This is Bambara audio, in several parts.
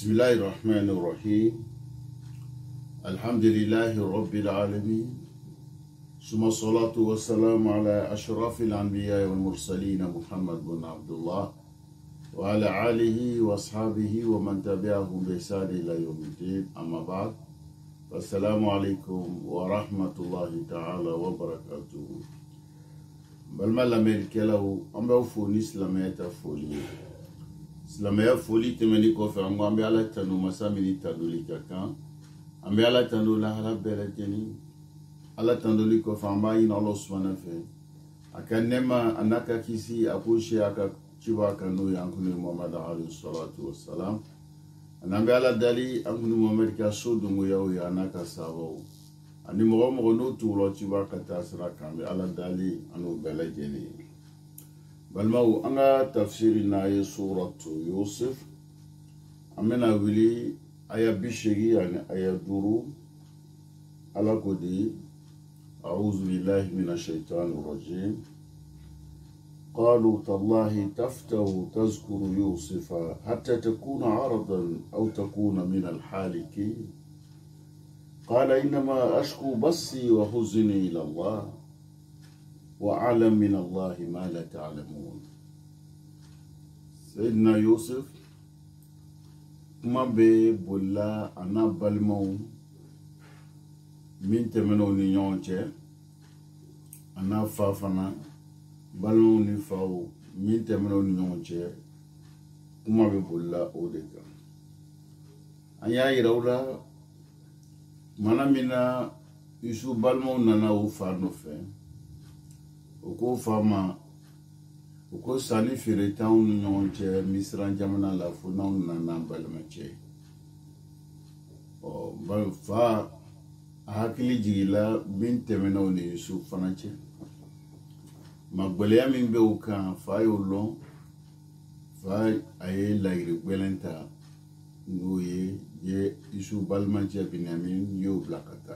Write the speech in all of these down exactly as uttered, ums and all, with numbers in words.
بسم الله الرحمن الرحيم. الحمد لله رب العالمين، ثم الصلاة والسلام على أشرف الأنبياء والمرسلين محمد بن عبد الله وعلى آله وأصحابه ومن تبعهم بإحسان إلى يوم الدين. أما بعد، السلام عليكم ورحمة الله تعالى وبركاته. balma l'américain on va foni islamiyata foli islamiyata foli temeni ko fa ngo ambe ala tanu masamini taduli kakan ambe ala tanu la hala bereteni ala tanduli ko fa mba ina Allah subhanahu fa akanema anaka kisi akushi aka chiwa kanu yankuni Muhammad alayhi salatu wassalam anambe ala dali ankuni Muhammad ka sodu ngo yawo ya anaka sawo ani mɔgɔ mɔgɔ n'o tuura ciba ka taa sira kan bɛ ala dali an'o bɛɛ lajɛlen balimaw an ka tafsiri n'a ye suratu Yusuf an bɛna wuli aya bi seegin ani aya duuru ala ko di a'udhu billahi minash shaitani rajim قالوا تالله تفتأ تذكر يوسف حتى تكون عرضا أو تكون من الحالكين قال إنما أشكو بثي وحزني إلى الله وأعلم من الله ما لا تعلمون. سيدنا يوسف ما بيبولا أنا بالمو من تمنو نيونجه أنا فافنا بالمو نفاو من تمنو نيونجه ما بيبولا أوديكا أيا يراولا mana mina isu balmo nana o farno fe o ko fama o ko sani fere taun nyonche misran jamana la funa nana balmache o bal fa hakili jigila bin temeno ni isu fanache magbele min be o kan fa yo lo fa aye la ire gwelenta ngoye ye isu balmanche Binyamin yo blakata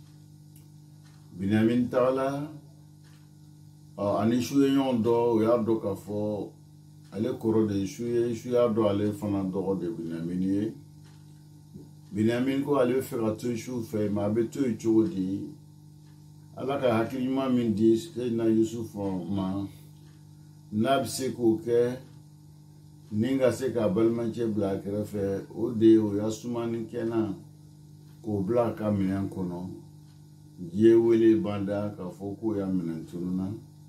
Binyamin tala uh, ani isu yon do ya do ka fo ale koro de isu ye isu ya do ale fana do de Binyamin ye Binyamin ko ale fera to isu fe ma be to ichodi ala ka hakilima min di na Yusuf ma nabse ko ke ninga se ka balmanche black refe o de o yasumani kena ko black ka minan kono je wele banda ka foko ya minan tununa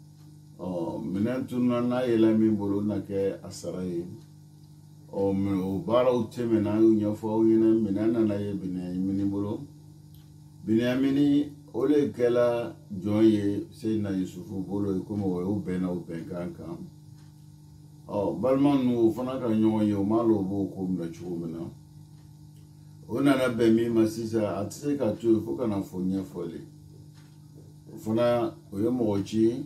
o minan tununa na yela min bolo na ke asaraye o o bara o teme na nya fo yina minan na ye binan mini bolo binamini ole kala joye se na Yusufu bolo ko mo o bena o benkan kan oh balman nu fana ka ɲɔgɔn ye o ma lo bo ko mina cogo min na o nana bɛn min ma sisan a tɛ se ka to yen fo kana fɔ ɲɛfɔli o fana o ye mɔgɔ ci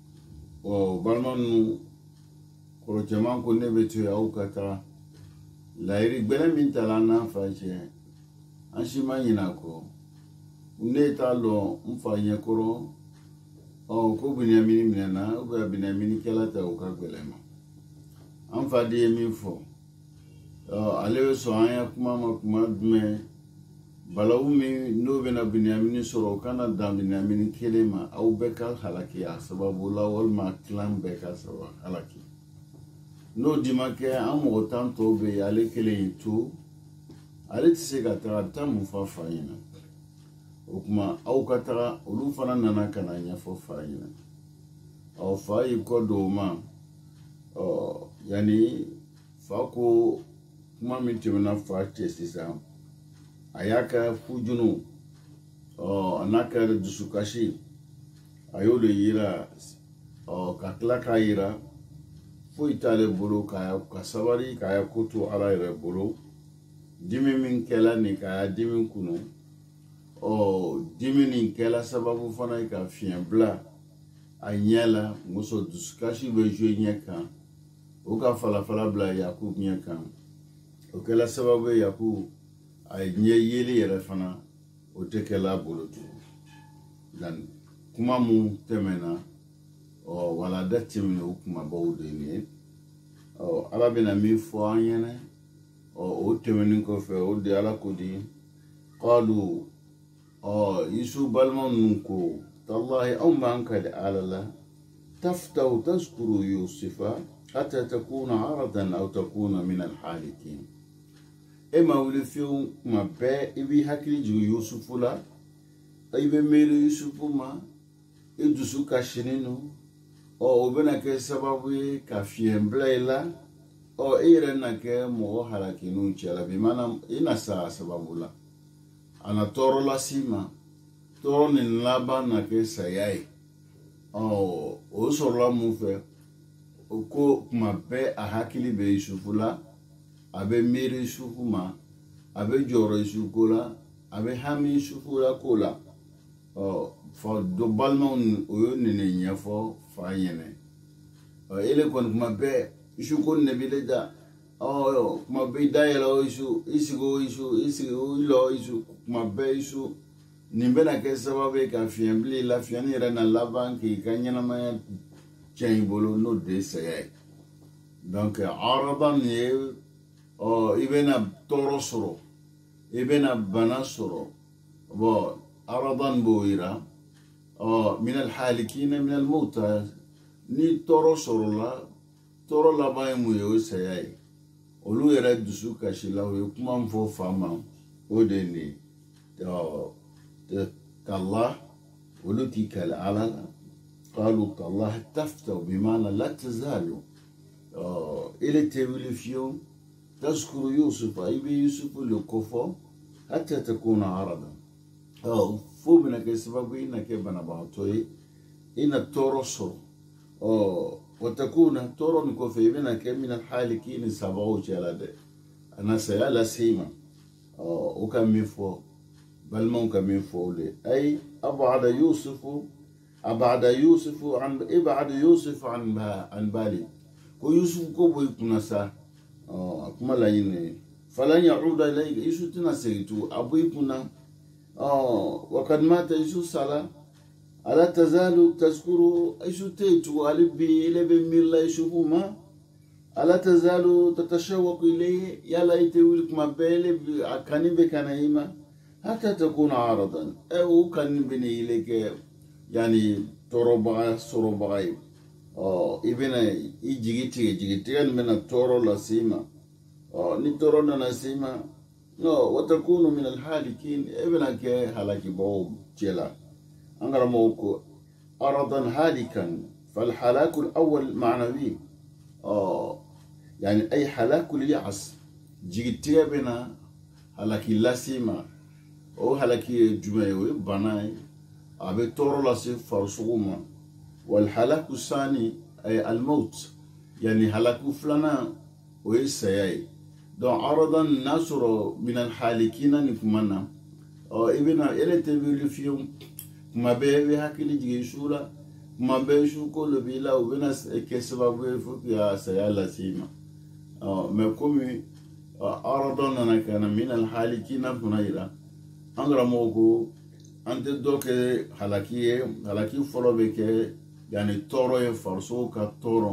ɔ balman nu kɔrɔ caman ko ne bɛ to yen aw ka taa layiri gbɛlɛ min tala an n'an fa cɛ an si ma ɲinɛ a kɔ ne t'a dɔn n fa ɲɛkɔrɔ ɔ ko Binyamin minɛna ou bien Binyamin kɛla ta o ka gɛlɛn ma an fa de ye min fɔ ale bɛ sɔn an ya kuma ma kuma jumɛn balawu min n'o bɛna Binyamin sɔrɔ o kana dan Binyamin kelen ma aw bɛɛ ka halaki a sababu la walima kilan bɛɛ ka saba halaki n'o di ma kɛ an mɔgɔ tan tɔw bɛ yen ale kelen y'i to ale tɛ se ka taga a bɛ taa mun fɔ fa ɲɛna o kuma aw ka taga olu fana nana ka na ɲɛfɔ fa ɲɛna ɔ fa y'i kɔ don o ma ɔ yani fa ko kuma min tɛmɛna fa cɛ sisan a y'a ka fujunu ɔ a n'a ka dusukasi a y'o de yira ɔ ka tila k'a yira foyi t'ale bolo ka ka sabari k'a ya ko to ala yɛrɛ bolo dimi min kɛla nin k'a ya dimi kunu ɔ dimi nin kɛla sababu fana ye ka fiɲɛ bila a ɲɛ la muso dusukasi bɛ jouer ɲɛ kan o ka falafala bila Yakubu ɲɛ kan o kɛla sababu ye Yakubu a ye ɲɛ yeli yɛrɛ fana o tɛ kɛla bolo tugun dan kuma mun tɛmɛna ɔ walada tɛmɛna o kumabaw de ye ɔ ala bɛna min fɔ an ɲɛna o temenin ko fe o de ala ko di qalu o isu balman ko tallahi aw man ka de ala la taftahu tazkuru yusufa hatta takuna aradan aw takuna min al halikin e ma wuli fiu ma be ibi hakili ju yusufu la ibe mere yusufu ma e dusu ka shininu o obena ke sababu ka fiembla la o ire na ke mo halakinu chala bi mana ina sa sababu la ana toro la sima toro ni laba na ke sayai o o sorla mu fe o ko ma be a hakili be yusufu la abe mere yusufu ma abe joro yusufu la abe hami yusufu la kola o fa do balmon o yo nene nyafo fa yene o ele kon kuma be isu kon ne bileja o kuma be dayelo isu isigo isu isigo lo isu kuma be isu nimbe na ke sababu ka fiembli la fiani rena la banki kanyana ma chain bolo no de say donc araban ye o ibena torosoro ibena banasoro bo aradan boira o min al halikin min al mauta ni torosoro la toro la ba mu yo say olu yera dusu kashila o kuma mfo fama o de ni o كالله ولتي كالعلل قالوا كالله تفتوا بمعنى لا تزالوا آه إلى تبلفيون تذكر يوسف أيبي يوسف لكفو حتى تكون عرضا آه فوبنا كسبب إنك بنا بعطوي إن التورصر آه وتكون تورن كفي بنا من الحالكين سبعو جلده أنا سيالا سيما آه وكم مفو بل ممكن من فولي أي أبعد يوسف أبعد يوسف عن إبعد يوسف عن عن بالي ويوسف كوبو يكون سا أكمل يعني فلن يعود إليك يوسف تنسيتو أبو يكون آه وقد مات يوسف سلا ألا تزال تذكر يوسف تيتو ألبي لبي ميلا يوسف ما ألا تزال تتشوق إليه يلا يتولك ما بيلي أكاني بكنايما حتى تكون عارضا او كان بني لك يعني تربع سربعي او ابن يجيتي يجيتي من التورو لا سيما او ني تورو نا سيما نو وتكون من الحالكين ابنك هلاكي بو جلا انغرا موكو ارضا هالكا فالحلاك الاول معنوي او يعني اي حلاك اليأس جيتي بنا هلاكي لا سيما او هلاكي جمعي بناي ابي تورو لاسي فرسوما والهلاك الثاني اي الموت يعني هلاك فلان ويسياي دون عرضا نصر من الحالكين نكمنا او ابنا الى تبيل فيهم ما بي هاكلي جي شورا ما بي شو كل بيلا وبنا كسبب فوق يا سيالا سيما اه مكومي عرضا انا كان من الحالكين فنيرا angra mogo ante doke halaki halaki folo beke yani toro e farso ka toro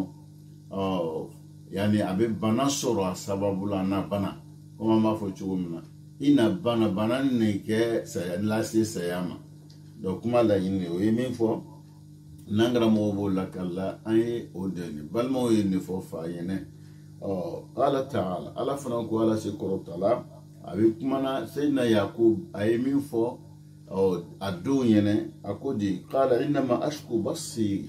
uh, yani abe bana soro sababu la na bana koma ma fo chugumna ina bana bana ne ke sa lasi sayama do kuma la yini o yemi fo nangra mogo la kala ay odeni balmo yini fo fa yene oh qala ta'ala ala fana ko ala sikro ta'ala abi kumana sayyidina yakub aymin fo o adu yene akodi qala inma ashku basi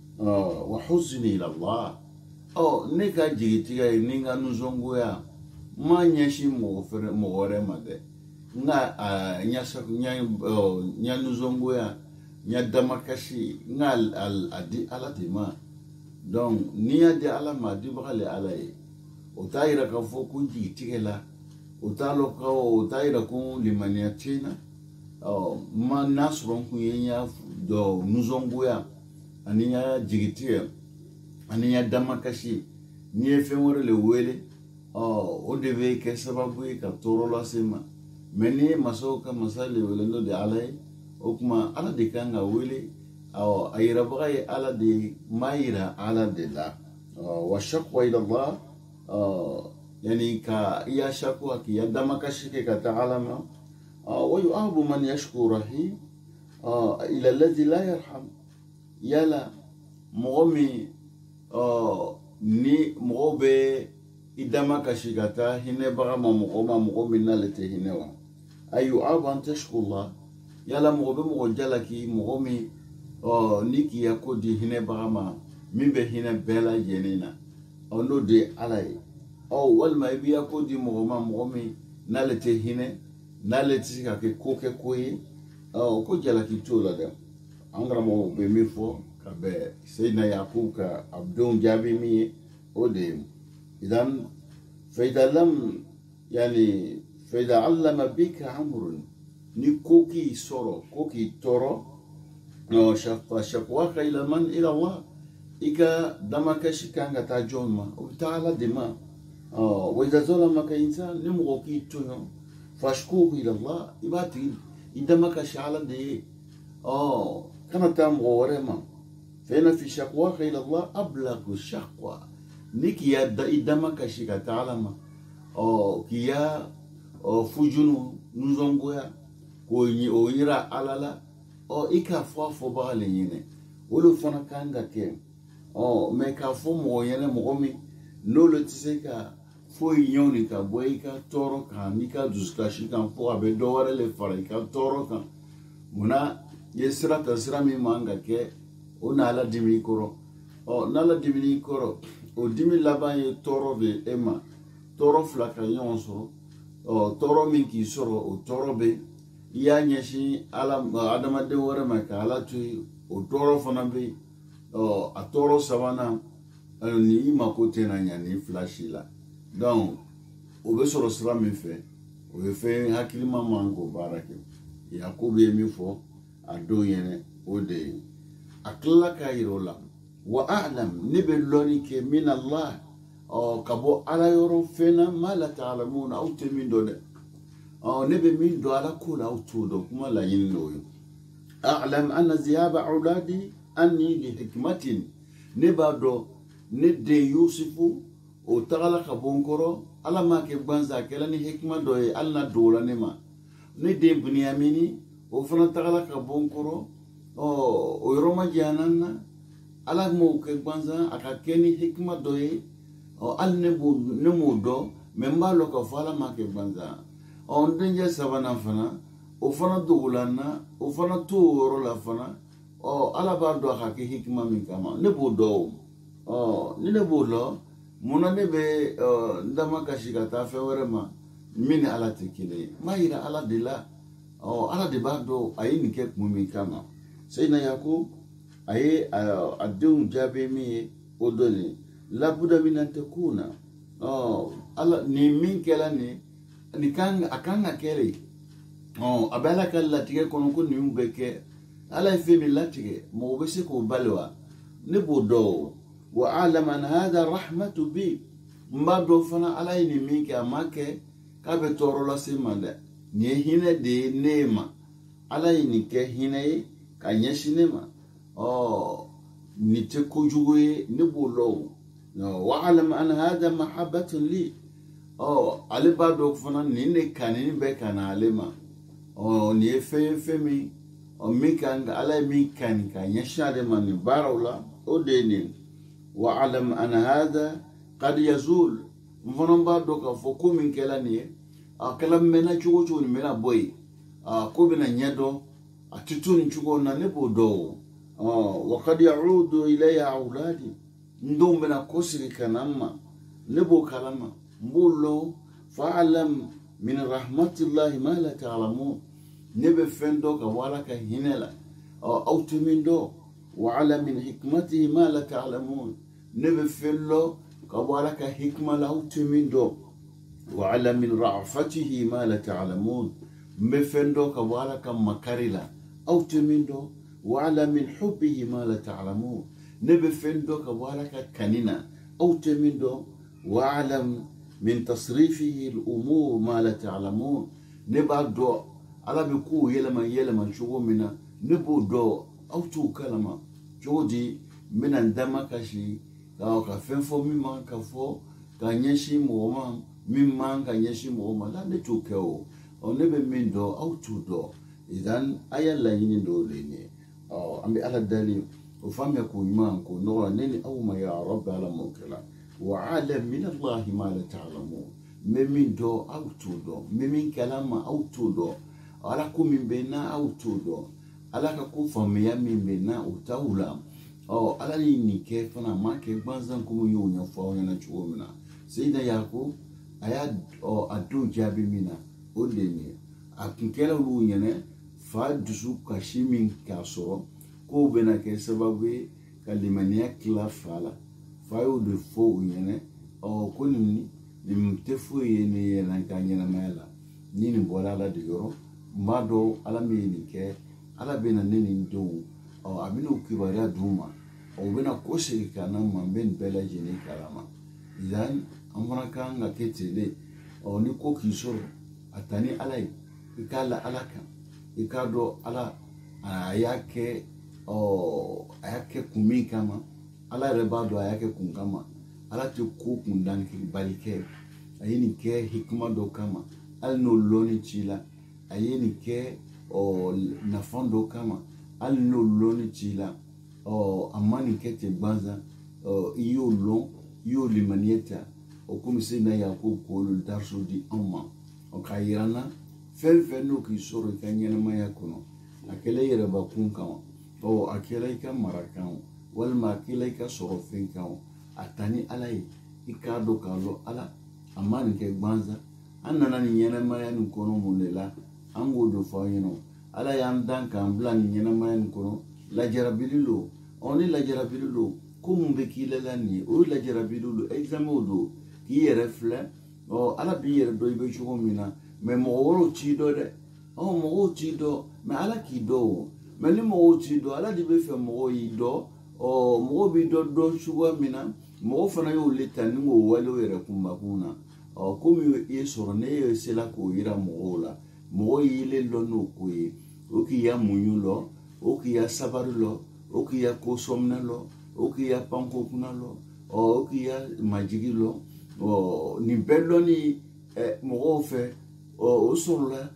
wa huzni ila allah o neka jigitiga ninga nuzongo ya manyashi mo fere mo gore made nga nya nya nya nuzongo ya nya damakashi nga al adi alatima donc niya de alama di bagale alay o tayira ka fo kunji tigela utalo kao utaira kun limania china oh ma nasron kun yenya do nuzonguya aniya jigitia aniya damakashi ni efemore le wele oh o deve ke sababu ka toro la sema meni masoka masale wele ndo de alay okuma ala de kanga wele aw ayira bagay ala de mayira ala de la wa shaqwa ila allah يعني كا يا شكوى كي يدما كشكي كتعلم آه ويؤاب من يشكو رهي آه إلى الذي لا يرحم يلا مغمي آه ni mɔgɔw bɛ i dama kasi ka taa hinɛbaga ma mɔgɔ ma mɔgɔ min n'ale tɛ hinɛ wa ayu aban tashkurullah yala mɔgɔ bɛ mɔgɔ jalaki mɔgɔ min ɔ ni k'i ya ko di hinɛbaga ma min bɛ hinɛ bɛɛ lajɛlen na ɔ n'o de ye ala ye ɔ walima i b'i ya ko di mɔgɔ ma mɔgɔ min n'ale tɛ hinɛ n'ale tɛ se ka kɛ ko kɛ ko ye ɔ ko jalaki t'o la dɛ an karamɔgɔw bɛ min fɔ ka bɛn Seydina Yakubu ka a denw jaabi min ye o de ye idan فإذا لم يعني فإذا علم بك أمر ni ko k'i sɔrɔ ko k'i tɔɔrɔ شكواك إلى من إلى الله i ka damakasi kan ka taa jɔn ma o bɛ taa Ala de ma وإذا ظلمك إنسان ni mɔgɔ k'i tɔɲɔ فاشكوه إلى الله i b'a tigi i damakasi Ala de ye kana taa mɔgɔ wɛrɛ ma فإن في شكواك إلى الله أبلغ الشكوى ni k'i ya i damakasi ka taa Ala ma k'i ya fujunu nzɔngoya k'o yira Ala la i k'a fɔ a fɔbaga le ɲinɛ o de fana kan ka kɛ mɛ k'a fɔ mɔgɔ ɲɛnɛ mɔgɔ min n'olu tɛ se ka foyi ɲɛwni ka bɔ i ka tɔɔrɔ kan n'i ka dusukasi kan fo a bɛ dɔ wɛrɛ le fara i ka tɔɔrɔ kan munna i ye sira ta sira min man ka kɛ o na Ala dimi i kɔrɔ n'Ala dimi i kɔrɔ o dimi laban ye tɔɔrɔ de e ma tɔɔrɔ fila ka ɲɔgɔn sɔrɔ tɔɔrɔ min k'i sɔrɔ o tɔɔrɔ bɛ i y'a ɲɛsin adamaden wɛrɛ ma ka Ala to yen o tɔɔrɔ fana bɛ yen a tɔɔrɔ sabanan ni i mako tɛna ɲa ni fila si la donc o bɛ sɔrɔ sira min fɛ o ye fɛn hakilima man k'o baara kɛ Yakubu ye min fɔ a don ɲɛnɛ o de ye a tilala k'a yira o la wa a'lam ne bɛ lɔnni kɛ min Allah ka bɔ Ala yɔrɔ fɛn na ma la ta'lamun aw tɛ min dɔn dɛ ne bɛ min dɔn Ala ko la aw t'o dɔn kuma laɲini n'o ye a'lam anna ziyaba awladi anni li hikmatin ne b'a dɔn ne den Yusufu o tagala ka bɔ n kɔrɔ Ala m'a kɛ gansan a kɛla ni hikima dɔ ye hali n'a dogola ne ma ne den Binyamini o fana tagala ka bɔ n kɔrɔ o yɔrɔ ma janya n na Ala m'o kɛ gansan a ka kɛ ni hikima dɔ ye hali ne m'o dɔn mɛ n b'a dɔn k'a fɔ Ala m'a kɛ gansan n denkɛ sabanan fana o fana dogola n na o fana t'o yɔrɔ la fana Ala b'a dɔn a ka kɛ hikima min kama ne b'o dɔn o ni ne b'o dɔn munna ne bɛ n damakasi ka taa fɛn wɛrɛ ma min ni Ala tɛ kelen ye n b'a yira Ala de la Ala de b'a dɔn a ye nin kɛ kun min kama Seydina Yakubu a ye a denw jaabi min ye o dɔ nin labuda min an takuna Ala nin min kɛla nin nin kan a kan ka kɛ de a bɛ Ala ka latigɛ kɔnɔ ko nin bɛ kɛ Ala ye fɛn min latigɛ mɔgɔ bɛ se k'o bali wa ne b'o dɔn o wa a'lam an hadha rahmatu bi n b'a dɔn fana Ala ye nin min kɛ a ma kɛ k'a bɛ tɔɔrɔ lase n ma dɛ nin ye hinɛ de ye ne ma Ala ye nin kɛ hinɛ ye ka ɲɛsin ne ma nin tɛ kojugu ye ne b'o dɔn o wa a'lam an hadha mahabbatun li ale b'a dɔn fana nin de kanni bɛ ka na ale ma nin ye fɛn ye fɛn min min kan Ala ye min kani ka ɲɛsin ale ma nin baaraw la o de ye nin wa a'lam an hadha qad yazul n fana b'a dɔn k'a fɔ ko min kɛla nin ye a kɛla mɛnna cogo cogo nin bɛna bɔ yen ko bɛna ɲɛdɔn a tɛ to nin cogo na ne b'o dɔn o wa qad ya'udu ilayya awladi n denw bɛna kɔsegin ka na n ma ne b'o kalama n b'o lɔn fa'alam min rahmatillahi ma la ta'lamun ne bɛ fɛn dɔn ka bɔ Ala ka hinɛ la aw tɛ min dɔn wa ala min hikmatihi ma la ta'lamun ne bɛ fɛn dɔn ka bɔ Ala ka hikma la aw tɛ min dɔn wa ala min ra'fatihi ma la ta'lamun n bɛ fɛn dɔn ka bɔ Ala ka makari la aw tɛ min dɔn wa ala min hubbihi ma la ta'lamun ne bɛ fɛn dɔn ka bɔ Ala ka kani na aw tɛ min dɔn wa alam min tasrifihi al-umur ma la ta'lamun ne b'a dɔn Ala bɛ kow yɛlɛma yɛlɛma cogo min na ne b'o dɔn aw t'o kalama cogo di n bɛna n damakasi ka fɛn fɔ min ma ka fɔ ka ɲɛsin mɔgɔ ma min man ka ɲɛsin mɔgɔ ma la ne t'o kɛ o ɔ ne bɛ min dɔn aw t'o dɔn idan a y'a laɲini dɔw de ye ɔ an bɛ ala dali o faamuya k'o ɲuman k'o nɔgɔ ne ni aw ma ya rabbi ala m'o kɛla wa alam min allahi ma la ta'lamun n bɛ min dɔn aw t'o dɔn n bɛ min kɛla ma aw t'o dɔn ala ko min bɛ na aw t'o dɔn ala ka ko faamuya min bɛ na o t'aw la ɔ ala ni nin kɛ fana ma kɛ gansan komi y'o ɲɛfɔ aw ɲɛna cogo min na Seyidina Yakubu a y'a a don jaabi min na o de ye a kun kɛra olu ɲɛna fa dusu kasi min k'a sɔrɔ k'o bɛna kɛ sababu ye ka limaniya tila fa la fa y'o de fɔ o ɲɛna ɔ ko nin nin tɛ foyi ye ne yɛlɛ ka ɲɛnamaya la ni nin bɔra ala de yɔrɔ n b'a dɔn ala min ye nin kɛ ala bɛna ne ni n denw ɔ a bɛna o kibaruya d'u ma o bɛna ko segin ka na ma n bɛ nin bɛɛ lajɛlen kalama idan an fana kan ka kɛ ten de ɔ ni ko k'i sɔrɔ a ta ni ala ye i k'a la ala kan i k'a dɔn ala a y'a kɛ ɔ a y'a kɛ kun min kama ala yɛrɛ b'a dɔn a y'a kɛ kun kama ala tɛ ko kundan bali kɛ a ye nin kɛ hikima dɔ kama hali n'o lɔnni ci la a ye nin kɛ ɔ nafan dɔ kama hali n'o lɔnni ci la ɔ a ma nin kɛ ten gansan ɔ i y'o lɔn i y'o limaniya ta o komi Seyidina Yakubu k'olu dariso di anw ma ɔ k'a yira n na fɛn fɛn n'o k'i sɔrɔ i ka ɲɛnamaya kɔnɔ a kɛla i yɛrɛbakun kan ɔ a kɛla i ka mara kan walima a kɛla i ka sɔrɔ fɛn kan a ta ni ala ye i k'a dɔn k'a lɔ ala a ma nin kɛ gansan an nana nin ɲɛnamaya nin kɔnɔ mun de la an k'o de fɔ aw ɲɛna ala y'an dan k'an bila nin ɲɛnamaya nin kɔnɔ lajarabili don ɔ ni lajarabili don ko mun bɛ k'i la nin ye o ye lajarabili don examen don k'i yɛrɛ filɛ ɔ ala b'i yɛrɛ dɔn i bɛ cogo min na mɛ mɔgɔ wɛrɛw t'i dɔn dɛ ɔ mɔgɔw t'i dɔn mɛ ala k'i dɔn o mɛ ni mɔgɔw t'i dɔn ala de bɛ fɛ mɔgɔw y'i dɔn ɔ mɔgɔw b'i dɔn dɔn cogoya min na mɔgɔw fana y'olu ta ni k'o walew yɛrɛ kunbakun na ɔ komi i ye sɔrɔ ne ye sela k'o yira mɔgɔw la mɔgɔw y'ilen dɔn n'o ko ye o k'i ya muɲu lɔ o k'i ya sabari lɔ o k'i ya kosɔmina lɔ o k'i ya pankokuna lɔ ɔ o k'i ya majigi lɔ ɔ nin bɛɛ lɔnni mɔgɔw fɛ ɔ o sɔrɔla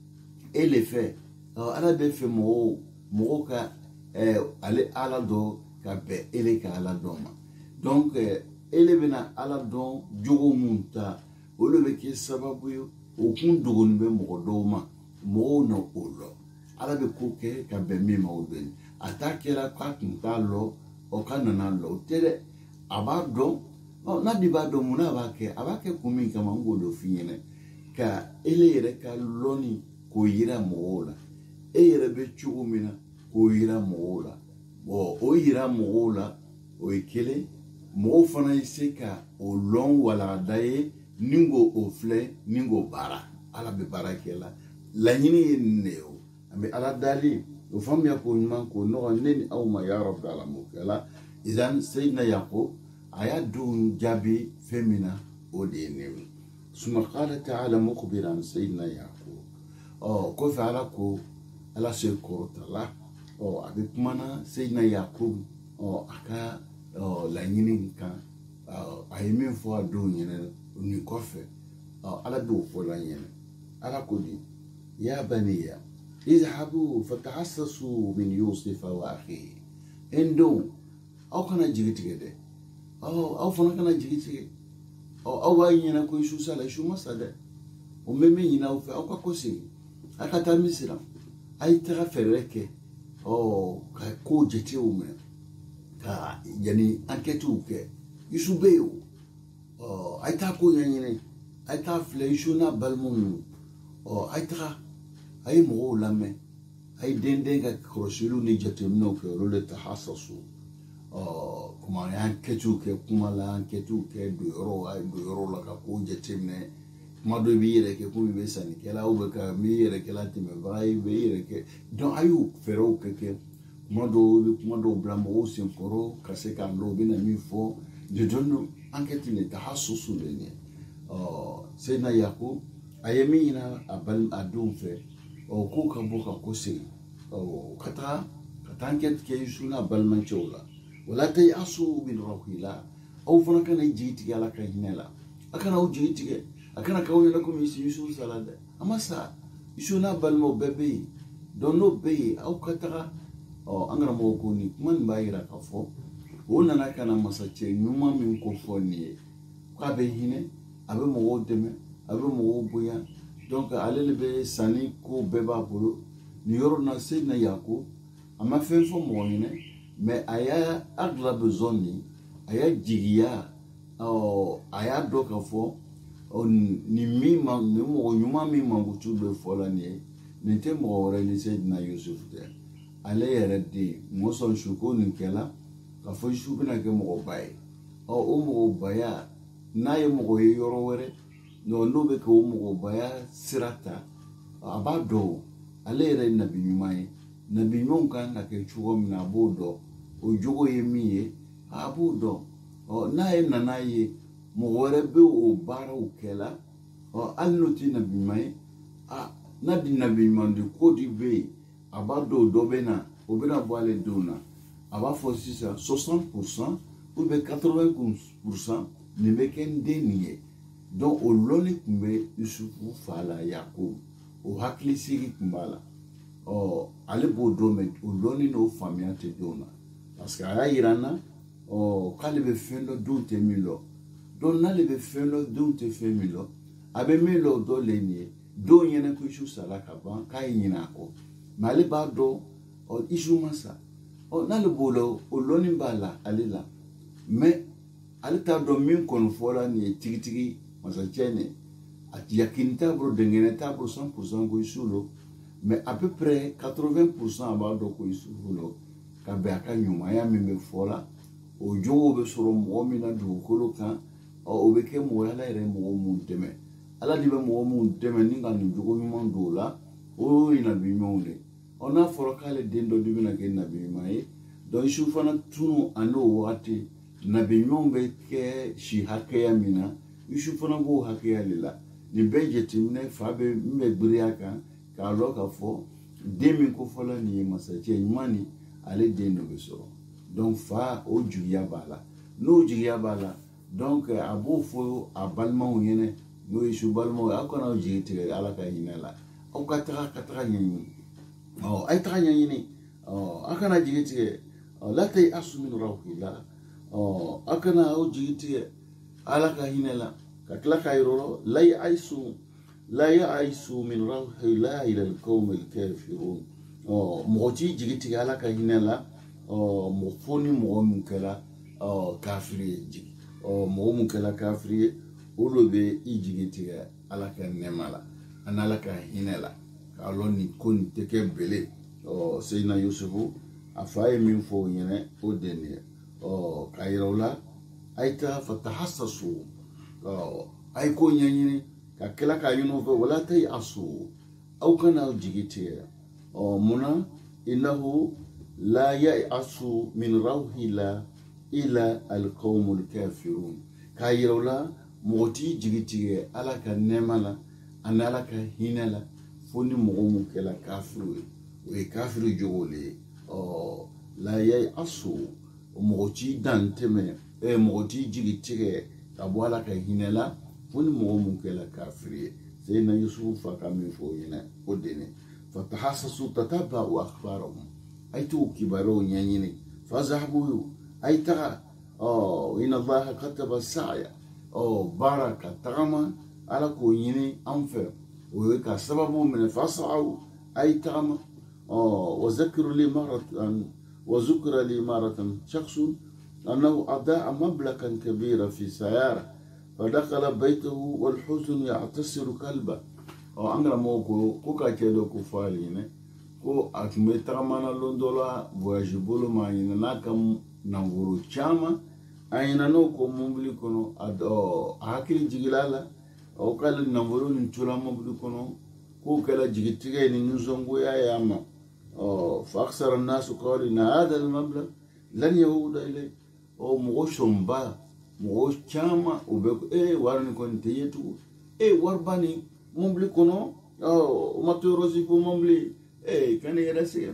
e le fɛ ɔ ala bɛ fɛ mɔgɔw mɔgɔw ka ale ala dɔn ka bɛn ele ka ala dɔn ma donc ele bɛna ala dɔn jogo mun ta olu bɛ kɛ sababu ye o kun dogonin bɛ mɔgɔ dɔw ma mɔgɔw na o lɔ ala bɛ ko kɛ ka bɛn min ma o dɔn a ta kɛra k'a kun t'a lɔ o ka nana lɔ o tɛ dɛ a b'a dɔn n'a de b'a dɔn mun na a b'a kɛ a b'a kɛ kun min kama n k'o dɔ f'i ɲɛna ka ele yɛrɛ ka lɔnni k'o yira mɔgɔw la e yɛrɛ bɛ cogo min na k'o yira mɔgɔw la bon o yira mɔgɔw la o ye kelen mɔgɔw fana ye se ka o lɔn walanda ye ni ko o filɛ ni ko baara ala bɛ baara kɛ la laɲini ye nin de ye o an bɛ ala dali o faamuya k'o ɲuman k'o nɔgɔ ne ni aw ma ya rabbi ala m'o kɛ la idan Seyidina Yakubu a y'a denw jaabi fɛn min na o de ye ne ye suma qala ta'ala mukhbiran Seyidina Yakubu ɔ kɔfɛ ala ko ala se kɔrɔta la ɔ a bɛ kuma na Seyidina Yakubu ɔ a ka laɲini kan a ye min fɔ a denw ɲɛna nin kɔfɛ ala b'o fɔ la ɲɛna ala ko di ya baniya izhabu fatahassasu min yusufa wa akhihi n denw aw kana jigi tigɛ dɛ aw fana kana jigi tigɛ aw b'a ɲɛna ko Isu sala Isu ma sa dɛ o bɛ min ɲini aw fɛ aw ka ko segin a ka taa Misira a ye taga fɛɛrɛ kɛ ka ko jatew minɛ ka yani enquêtew kɛ Isu bɛ yen o a ye taa ko ɲɛɲini a ye taa filɛ Isu n'a balimaw ninnu a ye taga a ye mɔgɔw lamɛn a ye den den ka kɔlɔsiliw ni jateminɛw kɛ olu de tahassasu kuma an enquêtew kɛ kuma la enquêtew kɛ don yɔrɔ a ye don yɔrɔ la ka ko jateminɛ kuma dɔ i b'i yɛrɛ kɛ komi i bɛ sannikɛla ou bien ka n b'i yɛrɛ kɛla tɛmɛbaga ye i bɛ i yɛrɛ kɛ donc a y'o fɛɛrɛw kɛ kɛ kuma dɔw i bɛ kuma dɔw bila mɔgɔw senkɔrɔ ka se k'a dɔn u bɛ na min fɔ de don enquête ne tahassusu de ye Seyidina Yakubu a ye min ɲini a balima a denw fɛ k'o ka bɔ ka ko segin ka taa ka taa enquête kɛ Isu n'a balimacɛw la wala tayasu min rawhillah aw fana kana jigi tigɛ ala ka hinɛ la a kana aw jigi tigɛ akana kawni na ko mi si yusu salade amasa yusu na balmo bebe don no be au katara o angara mo ko ni man bayira ka fo wona na kana masache nyuma min ko fo ni ka be hine abe mo wodeme abe mo wobuya donc alele be sani ko beba bolo ni yoro na se na yako ama fe fo mo hine mais aya agla bezoni aya jigiya o aya do ka fo ni mi ma ni mo nyuma mi ma butu be fo la ni ni te mo wore ni se na Yusuf te ale yere di mo son shuko ni kela ka fo shuko na ke mo bay o o mo baya na ye mo ye yoro wore no no be ko mo baya sirata abado ale yere nabi nyumai nabi nyonka na ke chuo mi na bodo o jogo ye miye abudo o na ye na na ye mo wore be o bara o kela o alnoti nabi mai a na di nabi mandi ko di be abado do bena o bena boale dona aba fo sisa soixante pour cent ou be quatre-vingts pour cent ne be ken deniye donc o loni kumbe Yusufu fala Yakub o hakli sigi kumbala o ale bo do me o loni no famiate dona parce que aya irana o kale be fendo do te milo don na le be fendo do te femilo abe milo do lenye do yene ko Yusu sala ka ban ka yina ko mali ba do o Yusu masa o na le bolo o loni bala alila mais ale ta do min kon fola ni tigitigi masa chene ati yakinta bro dengene ta bro cent pour cent ko Yusu lo mais à peu près quatre-vingts pour cent aba do ko Yusu lo ka be aka nyuma ya me fola o jowo be soro mo mina du ko lo kan o be ke mo ala ire mo mu deme ala di be mo mu deme ni nga ni jogo mi mon do la o ina bi nyonde ona foro kale dendo di bina ke nabi mai do Yusu fana tunu ando wati nabi nyombe ke shi hakeya mina Yusu fana go hakeya lila ni beje timne fabe mbe gbiriaka ka lo ka fo demi ko fola ni masache nyani ale dendo be so donc fa o juya bala no juya bala donc abo fo abalma yene no Yusu balmo akona o jite ala ka hinela o katara katara nyini oh ay tara nyini oh akana jite la tay asmin rawhila oh akana o jite ala ka hinela kakla kayrolo la yaisu la yaisu min rawhila ila alqawm alkafirun oh moti jite ala ka hinela oh mo foni mo mukela oh kafiri jigi oh mo mukela kafiri olobe ijigiti ala ka nemala anala ka hinela ka loni kon teke bele oh seyna Yusufu afaye min fo yene o deni oh kayrola aita fatahassasu oh ay ko nyanyini ka kala ka yuno ko wala tay asu au kana jigiti oh muna innahu la ya'asu min rawhila ila alqawmul kafirun kayrola moti jigiti ala ka nemala anala ka hinela foni mogomu kela kafiru we kafiru jogole o la yai asu moti danteme e moti jigiti ka boala ka hinela foni mogomu kela kafiri sayna Yusuf fa kami fo yina odene fatahassasu tatabau akhbarahum aitu kibaro nyanyini fazahbu aita oh inna allaha kataba sa'ya oh baraka tagama ala ko yini anfe o ka sababu min fas'au ay tagama oh wa zakru li maratan wa zukra li maratan shakhs annahu adaa mablagan kabira fi sayara fadakhala baytahu wal huzn ya'tasiru kalba o angra moko ko ka kedo ko faline ko atme tagamana londola voyage bolo ma yina nakam nanguru chama ayina no ko mumbli kono ado hakili jigilala o kala nanguru ni chula mumbli kono ko kala jigitige ni nzongo ya yama o fa aksara an-nas qalina hada al-mablag lan yahuda ilay o mo shomba mo chama o be e warni kon teyetu e warbani mumbli kono o matorosi ko mumbli e kan yarasi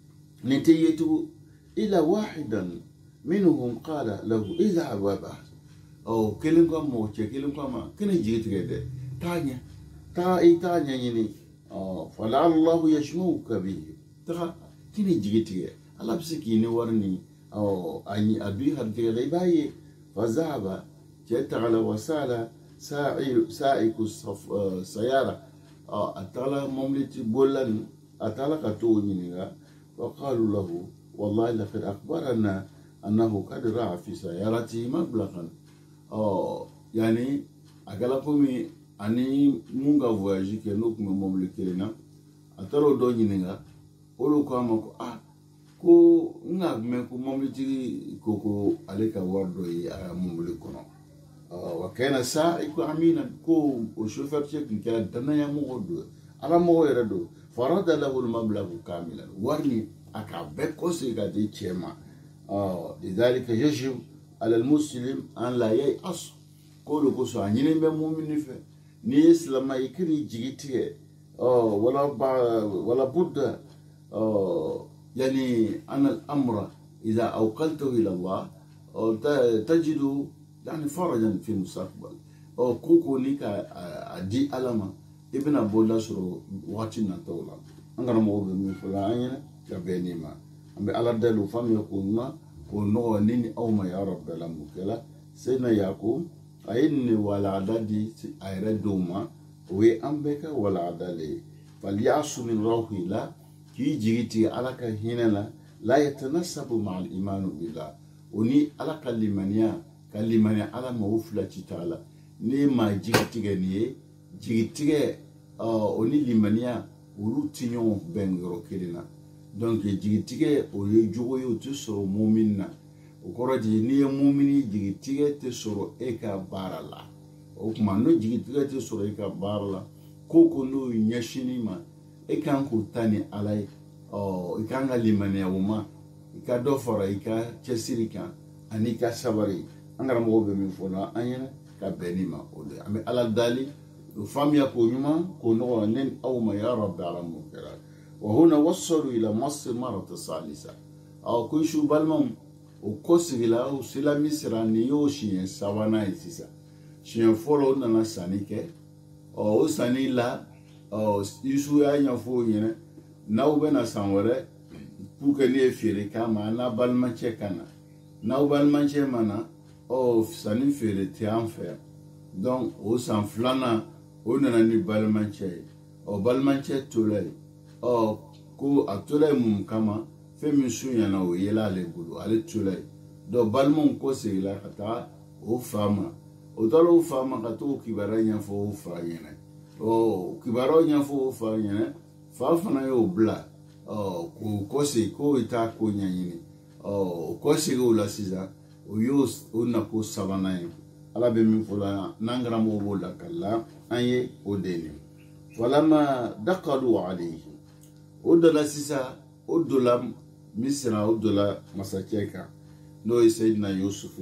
ni teyetu ila wahidan منهم قال له اذهب وابحث او كلمكم موتش كلمكم كن جيت كده tanya ta itanya yini fala Allah yashmuka bihi ta kini jigitiye Allah bisikini warni أو أني أبيها الجلي باي فذهب جتغل وسال سائق سائق السيارة أتلا مملتي بولن أتلا كتونينها وقالوا له والله لقد أخبرنا أنه قد رأى في سيارته مبلغا أو يعني أقولكم أني مونغا فواجي كنوك من مملكينا أتلا دونينها أولو كامكو آه ko nga me ko momliti koko aleka wardo yi a momli kono wa kana sa'iku amina ko o chauffeur check kala dana ya mo do ala mo yere do farada lahu al mablagh kamilan warni aka be ko se ga de chema lidhalika yajib ala al muslim an la ya'as ko lo ko so anyine be mu'mini fe ni islam ay kiri jigitiye wala wala budda يعني أن الأمر إذا أوكلته إلى الله تجد يعني فرجا في المستقبل أو كوكو نيكا دي ألما ابن أبو لاسرو واتنا تولا أنغرا موضوع من فلان كبيني ما أمي على دلو فم يكون ما كونو نيني أو ما يا رب لمكلا سيدنا يعقوب أين ولا عددي أيردوما وي أمبكا ولا عدلي فليعصوا من روحي لا كي جيتي على كهينلا لا يتناسب مع الإيمان بالله وني على كلمانيا كلمانيا على موفلة تالا ني ما جيتي غنيه جيتي آه وني لمانيا ولوتينيو بنغرو كيرنا دونك جيتي او يجوي وتسرو مؤمننا وكوردي ني مؤمني جيتي تسرو ايكا بارلا وكما نو جيتي تسرو ايكا بارلا كوكو نو نياشيني ما ikan ko tani alai o ikan ga limane wuma ika do fora ika chesirika anika sabari angara mo be mi fona anyana ka benima ode ame ala dali famia ko nyuma ko no nen aw ma ya rabbi ala mukara wa huna wasalu ila masr marat salisa aw ko shu balmam o kosigila o sila misra ni yoshi sawana isisa chien folo na sanike o sanila oh isu ya nyafo yene na ube na sanwere puke ni efere kama na balmanche kana na balmanche mana oh sani fere ti anfer donc o san flana o nana ni balmanche o balmanche tole o ko atole mum kama femi sunya na o yela le bulu ale tole do balmon ko se la kata o fama o dalo fama kato kibaranya fo fa yene oh kibaro nyafo fa nyene fa fana yo bla oh ko kosi ko ita ko nyanyini oh kosi go la siza o yo ona ko sabana yi ala be min fula nangra mo bola kala anye odeni walama daqalu alayhi odola sisa odola misra odola masakeka no sayyidina yusuf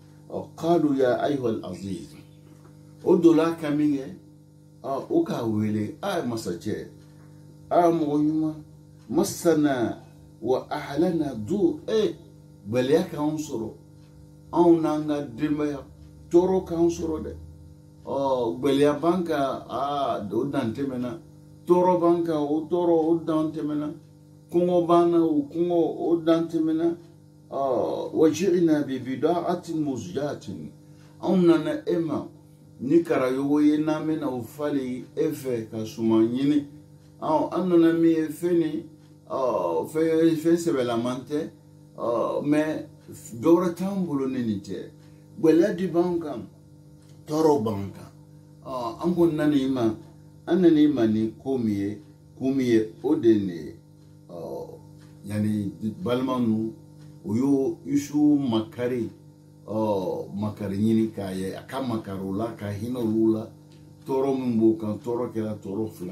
o qalu ya ayuha al-aziz odola kaminge ah uka wele ah masache ah moyuma masana wa ahlana du eh baliya kan soro on nanga dimaya toro kan soro de oh baliya banka ah do dantemena toro banka o toro o dantemena kungo bana o kungo o dantemena ah wajina bi bida'atin muzjatin on nana ema ni karayo ye name na ufali efe kasuma nyini au anona mi efeni au fe fe sebela mante au me dora tambulo ninite gwela di banka toro banka au ango nani ma anani ma ni komiye komiye odene au yani balmanu uyo ishu makari oh makarini kaye aka makarula ka hino lula toro mumbo kan toro kela toro fla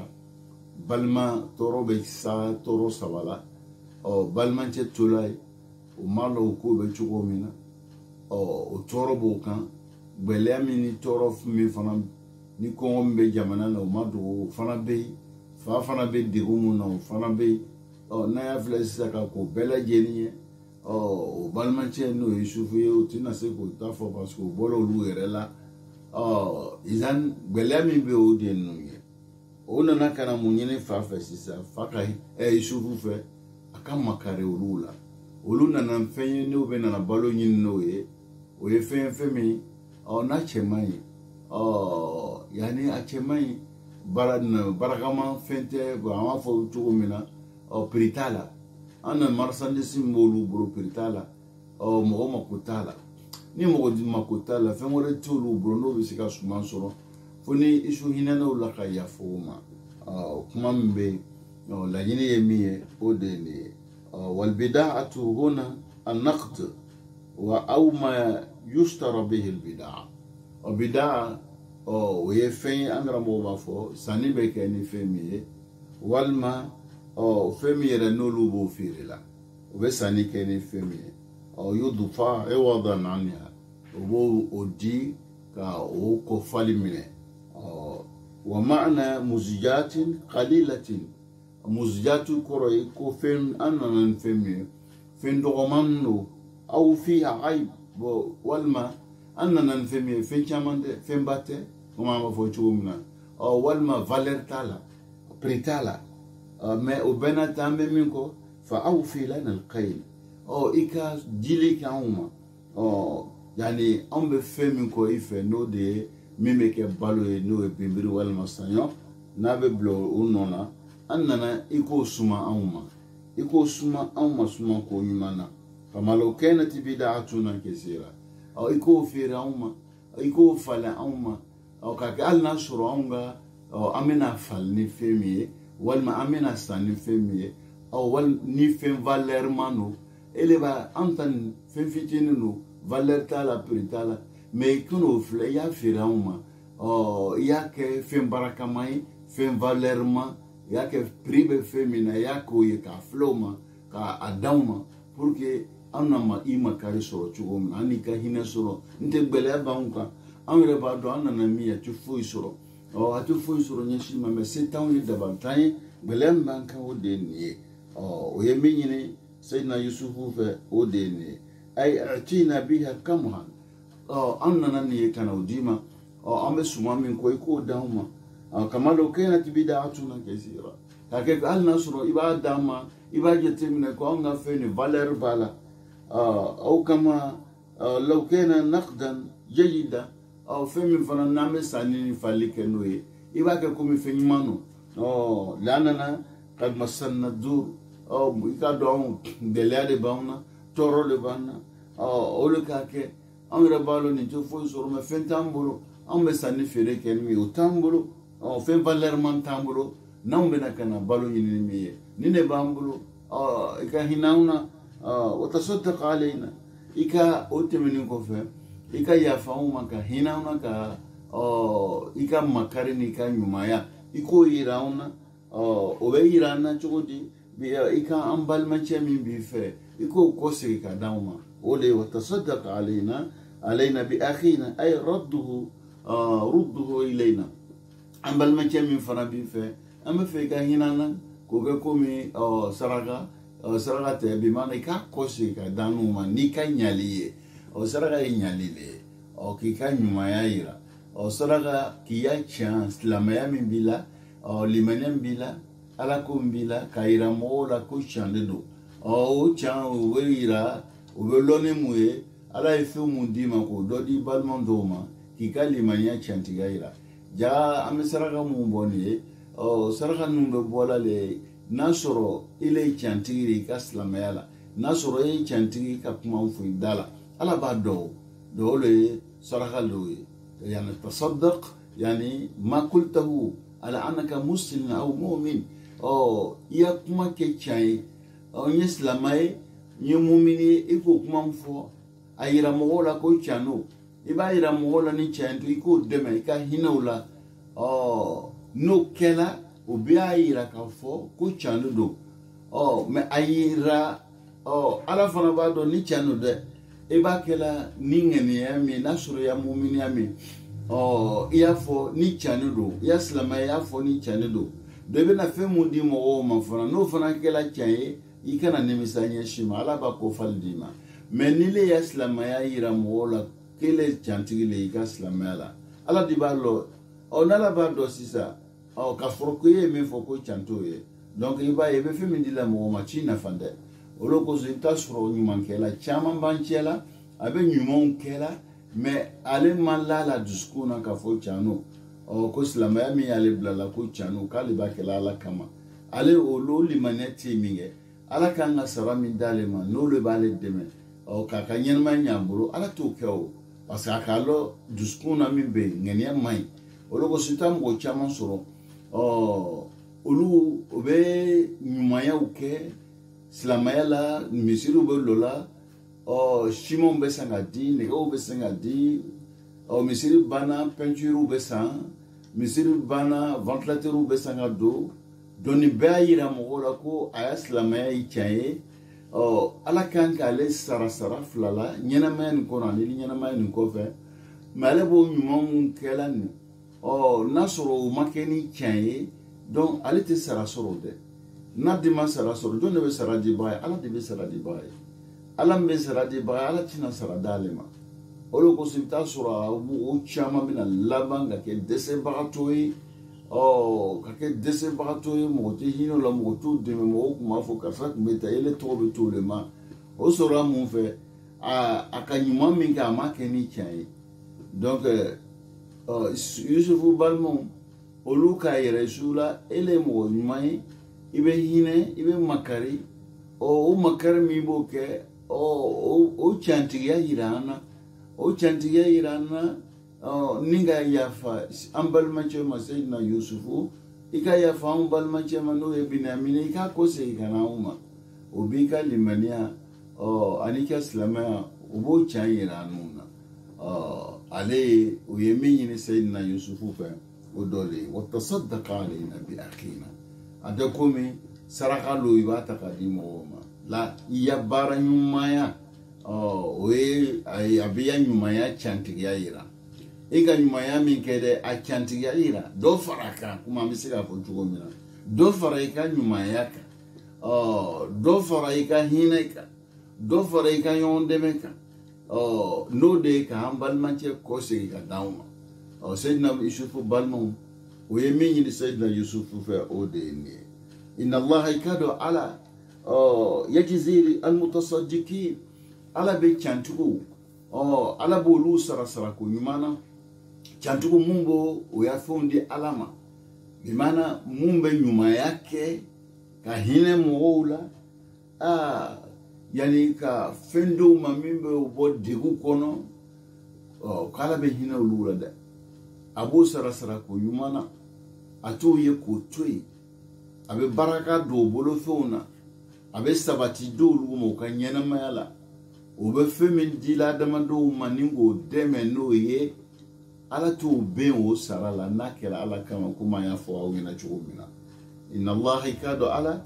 balma toro be sa toro sabala oh balma che tulai o malo ko be chugo mina oh o toro bo kan bele mini toro mi fana ni ko mbe jamana na o madu fana be fa fana be digumu na fana be oh na ya fla saka ko bela jeniye oh balmanche no isufu yo tina se ko ta fo parce que bolo lu erela ɔ izan gbɛlɛya min bɛ o de ninnu ye o nana ka na mun ɲini fa fɛ sisan fa ka ɛ Yusufu fɛ a ka makari olu la olu nana fɛn ye n'o bɛ nana balo ɲini n'o ye o ye fɛn fɛn min ɔ n'a cɛ man ɲi ɔ yanni a cɛ man ɲi bara barakama fɛn tɛ an b'a fɔ cogo min na ɔ piri t'a la an na marchandise min b'olu bolo piri t'a la ɔ mɔgɔ mako t'a la ni mɔgɔ mako t'a la fɛn wɛrɛ t'olu bolo n'o bɛ se ka suman sɔrɔ fo ni isu hinɛnaw la ka yafa o ma ɔ kuma min bɛ yen ɔ laɲini ye min ye o de ye nin ye ɔ walbida'atu huna an-naqd wa aw ma yushtara bihi al-bida'a ɔ bida'a ɔ o ye fɛn ye an karamɔgɔ b'a fɔ sanni bɛ kɛ ni fɛn min ye walima ɔ fɛn min yɛrɛ n'olu b'o feere la o bɛ sanni kɛ ni fɛn min ye ɔ yudufa iwadan anha o b'o o di ka o ko fali minɛ ɔ wa ma'na muzijatin qalilatin muzijatu kɔrɔ ye ko fɛn an nana ni fɛn min ye fɛn dɔgɔman don aw fiha ayib bɔn walima an nana ni fɛn min ye fɛn caman tɛ fɛnba tɛ komi an b'a fɔ cogo min na ɔ walima valeur t'a la prix t'a la mɛ o bɛɛ n'a ta an bɛ min kɔ fa aw fi lana al-kayl ɔ i ka dili kɛ anw ma ɔ yanni anw bɛ fɛn min kɔ i fɛ n'o de ye min bɛ kɛ balo ye n'o ye binbiri walima saɲɔ n'a bɛ bila o nɔ na an nana i k'o suma anw ma i k'o suma anw ma suma k'o ɲuman na famalaw kanat bid'atuna kaseera ɔ i k'o feere anw ma i k'o falen anw ma ɔ ka kɛ hali n'a sɔrɔ anw ka ɔ an bɛna falen ni fɛn min ye walima an bɛna san ni fɛn min ye ɔ wali ni fɛn valeur man don e le b'a an ta nin fɛn fitinin don valeur t'a la prix t'a la mais i kan'o filɛ i y'a feere anw ma ɔ i y'a kɛ fɛn barakama ye fɛn valeur ma i y'a kɛ prix bɛ fɛn min na i y'a k'o ye k'a filɛ o ma k'a d'anw ma pour que an na ma i makari sɔrɔ cogo min na an n'i ka hinɛ sɔrɔ n tɛ gbɛlɛya b'anw kan an yɛrɛ b'a dɔn an nana min ye a tɛ foyi sɔrɔ ɔ a tɛ foyi sɔrɔ ɲɛsin ma mɛ se t'anw ye dabantan ye gbɛlɛya min b'an kan o de ye nin ye ɔ o ye min ɲini Seydina Yusufu fɛ o de ye nin ye ayi atina biha kamhan ɔ an nana nin ye ka na o d'i ma ɔ an bɛ suman min kɔ i k'o d'anw ma ɔ kama law kanat bid'atuna kaseera k'a kɛ hali n'a sɔrɔ i b'a d'an ma i b'a jateminɛ ko anw ka fɛn nin valeur b'a la aw kama law kana naqdan jayida ɔ fɛn min fana n'an bɛ sanni ni fali kɛ n'o ye i b'a kɛ komi fɛn ɲuman don ɔ la'annana qad massanna dur ɔ i k'a dɔn anw gɛlɛya de b'anw na tɔɔrɔ de b'an na ɔ o de k'a kɛ anw yɛrɛ b'a dɔn nin tɛ foyi sɔrɔ mɛ fɛn t'an bolo anw bɛ sanni feere kɛ ni min ye o t'an bolo ɔ fɛn valeur man t'an bolo n'anw bɛna ka na balo ɲini ni min ye nin de b'an bolo ɔ i ka hinɛ anw na ɔ wa tasaddaq alayna i ka o tɛmɛnen kɔfɛ i ka yafa anw ma ka hinɛ anw na ka ɔ i ka makari n'i ka ɲumanya i k'o yira anw na ɔ o bɛ yira an na cogo di i ka an balimacɛ min b'i fɛ i k'o kɔsegin ka d'anw ma o de ye wa tasaddaq alayna alayna bi akhina ay radduhu rudduhu ilayna an balimacɛ min fana b'i fɛ an bɛ fɛ i ka hinɛ an na k'o kɛ komi ɔ saraka ɔ saraka tɛ bi maana i k'a kɔsegin ka d'anw ma n'i ka ɲali ye ɔ saraka ye ɲali de ye ɔ k'i ka ɲumanya yira ɔ saraka k'i ya tiɲɛ silamɛya min b'i la ɔ limaniya min b'i la ala ko min b'i la ka yira mɔgɔw la ko tiɲɛ de don ɔ o tiɲɛ o bɛ yira o bɛ lɔn ni mun ye ala ye fɛn mun d'i ma k'o dɔ di balima dɔw ma k'i ka limaniya tiɲɛtigiya yira ja an bɛ saraka mun bɔ nin ye ɔ saraka ninnu bɛ bɔ la de n'a sɔrɔ e le ye tiɲɛtigi de i ka silamɛya la n'a sɔrɔ e ye tiɲɛtigi ka kuma fɔ i da la ala b'a dɔn dɔw o de ye saraka dɔw ye yani tasaddaq yani ma qultahu ala annaka muslim aw mu'min ɔ i ya kuma kɛ tiɲɛ ye ɔ n ye silamɛ ye n ye mumini ye i k'o kuma fɔ a yira mɔgɔw la ko tiɲɛ don i b'a yira mɔgɔw la ni tiɲɛ to i k'o dɛmɛ i ka hinɛ o la ɔ n'o kɛla o bɛɛ y'a yira k'a fɔ ko tiɲɛ don ɔ mɛ a yira ɔ ala fana b'a dɔn ni tiɲɛ don dɛ i b'a kɛla ni ŋaniya min n'a sɔrɔ i ya muminiya min ɔ i y'a fɔ ni tiɲɛ don i ya silamɛya i y'a fɔ ni tiɲɛ don dɔ i bɛna fɛn mun di mɔgɔw ma fana n'o fana kɛla tiɲɛ ye i kana nimisa ɲɛsin ma ala b'a ko fali d'i ma mɛ ni le ya silamɛya yira mɔgɔw la k'e le tiɲɛtigi le i ka silamɛya la ala di b'a lɔ ɔ n'ala b'a dɔn sisan ɔ k'a fɔ ko e ye min fɔ ko can t'o ye donc i b'a ye i bɛ fɛn min di la mɔgɔ ma ci nafa dɛ o de kosɔn i bɛ taa sɔrɔ ɲumankɛla caman b'an cɛ la a bɛ ɲumanw kɛ la mais ale ma la la dusukun na k'a fɔ cano ɔ ko silamɛya min y'ale bila la ko cano k'ale b'a kɛla ala kama ale olu limaniya tɛ min kɛ ala kan ka sara min d'ale ma n'olu b'ale dɛmɛ ɔ k'a ka ɲɛnamaya ɲɛ a bolo ala t'o kɛ o parce que a k'a lɔ dusukun na min bɛ yen ŋaniya man ɲi o de kosɔn i bɛ taa mɔgɔ caman sɔrɔ ɔ olu o bɛ ɲumanyaw kɛ silamɛya la misiriw bɛ lɔ la ɔ simanw bɛ san ka di nɛgɛw bɛ san ka di ɔ misiri banna pɛntiriw bɛ san misiri banna ventilatɛriw bɛ san ka don dɔnni bɛɛ y'a yira mɔgɔw la ko a y'a silamɛya ye tiɲɛ ye ɔ ala kan k'ale sara sara fila la ɲɛnamaya nin kɔnɔ ani ɲɛnamaya nin kɔfɛ mɛ ale b'o ɲuman mun kɛla nin ɔ n'a sɔrɔ o ma kɛ ni tiɲɛ ye donc ale tɛ sara sɔrɔ dɛ n'a de ma sara sɔrɔ jɔn de bɛ sara dibaga ye ala de bɛ sara dibaga ye ala min bɛ sara dibaga ye ala tɛna sara d'ale ma o de kosɔn i bɛ taa sɔrɔ o caman bɛna laban ka kɛ dɛsɛbagatɔ ye ɔ ka kɛ dɛsɛbagatɔ ye mɔgɔ tɛ hinɛ o la mɔgɔ t'o dɛmɛ mɔgɔw tun b'a fɔ karisa tun bɛ taa ele tɔgɔ bɛ t'o de ma o sɔrɔla mun fɛ a a ka ɲuman min kɛ a ma kɛ ni tiɲɛ ye donc ɔ yusufu balimaw olu k'a yɛrɛ su la ele ye mɔgɔ ɲuman ye i bɛ hinɛ i bɛ makari ɔ o makari min b'o kɛ ɔ o o cantigiya yira an na o cantigiya yira an na ɔ ni ka yafa an balimacɛ ma seyidina yusufu i ka yafa an balimacɛ ma n'o ye biniyamini i k'a ko segin ka na anw ma o b'i ka limaniya ɔ ani i ka silamɛya o b'o can yira an na ɔ ale o ye min ɲini seyidina yusufu fɛ o dɔ de ye watasaddaqa alayna bi akhina a tɛ komi saraka lo i b'a ta k'a di mɔgɔw ma la i ya baara ɲumanya ɔ o ye a bɛ ya ɲumanya cantigiya yira i ka ɲumanya min kɛ dɛ a cantigiya yira dɔ fara a kan komi an bɛ se k'a fɔ cogo min na dɔ fara i ka ɲumanya kan ɔ dɔ fara i ka hinɛ kan dɔ fara i ka ɲɔgɔn dɛmɛ kan ɔ n'o de ye k'an balimacɛ kɔ segin ka d'anw ma ɔ seyidina yusufu balimaw o ye min ɲini seyidina yusufu fɛ o de ye nin ye inna allaha i ka dɔn ala ɔ yajzi almutasaddiqin ala bɛ cantigiw ɔ ala b'olu sara sarako ɲuman na cantigiw mun b'o o ya fɛnw di ala ma bi maana mun bɛ ɲumanya kɛ ka hinɛ mɔgɔw la aa yani ka fɛn dɔw ma min bɛ bɔ degun kɔnɔ ɔ k'ala bɛ hinɛ olu la dɛ a b'o sara sarako ɲuman na a t'o ye k'o to yen a bɛ baraka don o bolofɛnw na a bɛ sabati di olu ma u ka ɲɛnamaya la o bɛ fɛn min dila adamadenw ma ni k'o dɛmɛ n'o ye ala t'o bɛn o sara la n'a kɛra ala kama komi an y'a fɔ aw ɲɛna cogo min na inna allaha i k'a dɔn ala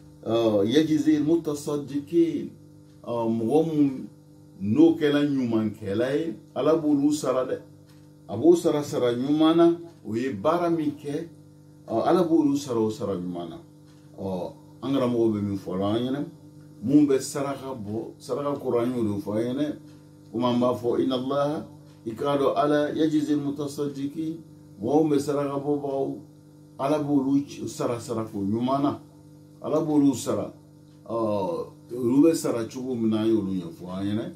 yajzi almutasaddiqin mɔgɔ mun n'o kɛra ɲumankɛla ye ala b'olu sara dɛ a b'o sara sara ɲuman na o ye baara min kɛ ala b'olu sara o sara ɲuman na ɔ an karamɔgɔw bɛ min fɔ an ɲɛna mun bɛ saraka bɔ saraka kɔrɔ an y'o de fɔ an ɲɛna komi an b'a fɔ inna allaha i k'a dɔn ala yajzi almutasaddiqin mɔgɔw bɛ saraka bɔbagaw ala b'olu sara sarako ɲuman na ala b'olu sara ɔ olu bɛ sara cogo min na an y'olu ɲɛfɔ an ɲɛna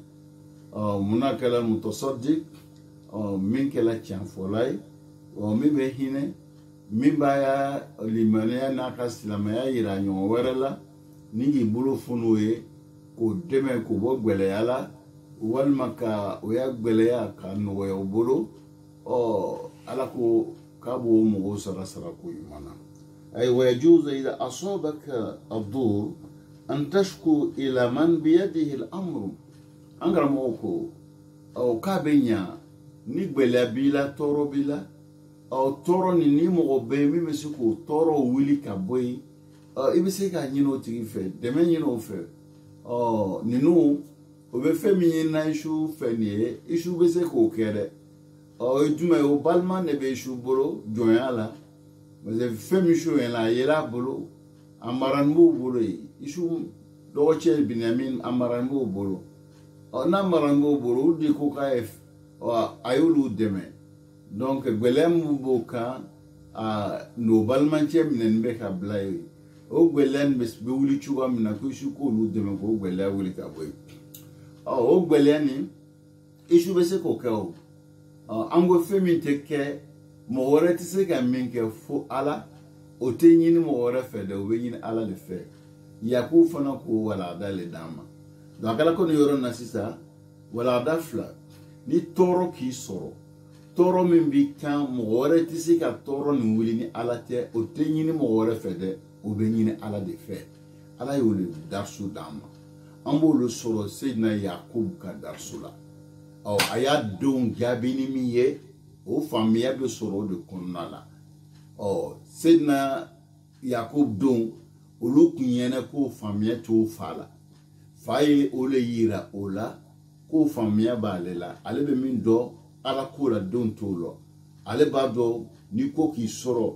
ɔ munna kɛra mutasaddiq ɔ min kɛra tiɲɛfɔla ye ɔ min bɛ hinɛ min b'a limaniya n'a ka silamɛya yira ɲɔgɔn wɛrɛ la ni k'i bolo funu o ye k'o dɛmɛ k'o bɔ gwɛlɛya la walima ka o y'a gwɛlɛya ka nɔgɔya o bolo ɔ ala ko k'a b'o mɔgɔw sara sarako ɲuman na ayi wa yajuzu idha asabaka ad-dur an tashku ila man biyadihi al-amru an karamɔgɔ ko ɔ k'a bɛ ɲa ni gwɛlɛya b'i la tɔɔrɔ b'i la ɔ tɔɔrɔ nin ni mɔgɔ bɛ yen min bɛ se k'o tɔɔrɔ wuli ka bɔ yen ɔ i bɛ se k'a ɲini o tigi fɛ dɛmɛ ɲini o fɛ ɔ ninnu o bɛ fɛn min ye na isu fɛ nin ye isu bɛ se k'o kɛ dɛ ɔ o ye jumɛn ye o balima de bɛ isu bolo jɔnya la parce que fɛn min su yɛn la a yera a bolo a mara nin b'o bolo yen isu dɔgɔcɛ binyamin a mara nin b'o bolo ɔ n'a mara nin b'o bolo olu de ko k'a ye ɔ a y'olu dɛmɛ donc gwelem boka a no balmanche minen be ka blay o gwelen be be wuli chuwa mina ko shu ko lu de ko gwela wuli ka boy o gweleni ishu be se ko ka o ango femi teke mo wore ti se ka min ke fo ala o te nyini mo wore fe de o be nyini ala le fe ya ku fana ko wala dale dama donc ala ko no yoro na sisa wala dafla ni toro ki soro toro min bi kan mo wore ti se ka toro ni wuli ni ala te o te nyini mo wore fe de o be nyini ala de fe ala yo le darsu dama ambo lo soro Seydina Yakub ka darsu la o aya don jabini mi ye o famiya be soro de konnala o Seydina Yakub don olu kunyene ko famiya to fala faye ole yira ola ko famiya balela ale be min do ala ko la don to lo ale ba do ni ko ki soro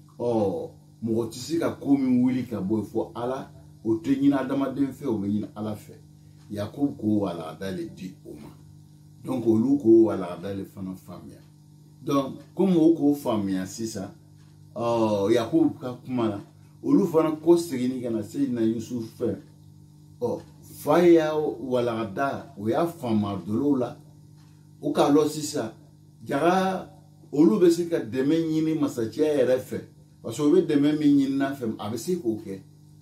o mo tisika ko mi wuli ka boy fo ala o tenyina adama den fe o be yin ala fe Yakub ko wala dale di oma donc olu ko wala dale fana famiya donc comme o ko famiya sisa oh Yakub ka kumala olu fana ko sigini kana Seydina Yusuf fe oh faya wala da o ya fama dolola o ka lo sisa jara olu be sika deme nyini masache erefe parce que be deme mi nyini na fem abisi ko ke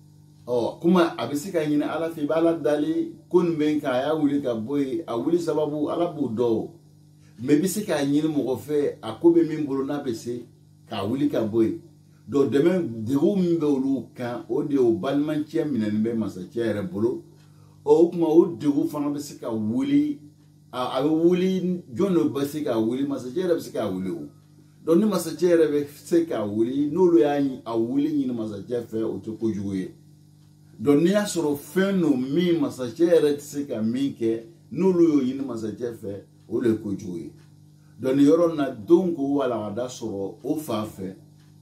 oh kuma abisi ka nyini ala fi bala dali kun ben ka ya wuli ka boy a wuli sababu ala bu do me bisi ka nyini mo fe akobe min buru na bese ka wuli ka boy do deme de rum be olu kan o de o balman che minen be masache ere bolo o kuma o de ru fana be sika wuli a wuli jono be sika wuli masache ere be sika wuli o do ni masache ere be sika wuli no lo ya a wuli nyini masache fe o to ko juwe do ni asoro fe no mi masache ere sika minke no lo yo nyini masache fe o le ko juwe do ni yoro na dongo wala wada soro o fa fe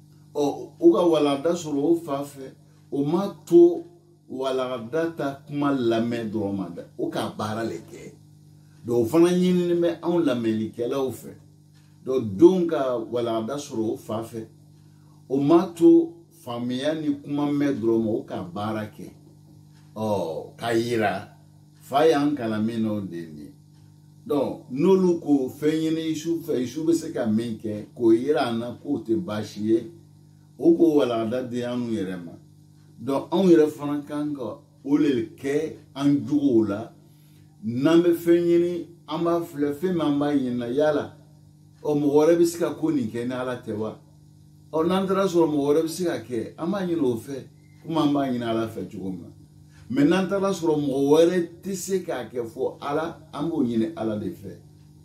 o uga wala da soro o fa fe o ma to wala data kuma lame dromada o ka bara leke do fana nyini me on lameli kala o fe do donga wala da soro o fa fe o ma to famia ni kuma me droma o ka bara ke o kayira fayan kala mino deni donc nolu ko fenyini isu fe isu be se ka minke ko ira na ko te bashie o ko wala da de anu yerema donc on yere fana kanga o le ke an jugola nambe fenyini amba fle fe mamba yina yala o mo wore bisika ko ni ke na ala tewa o nandra so mo wore bisika ke ama yina o fe kuma mba yina ala fe jugoma mais nandra so mo wore tisika ke fo ala ambo yina ala de fe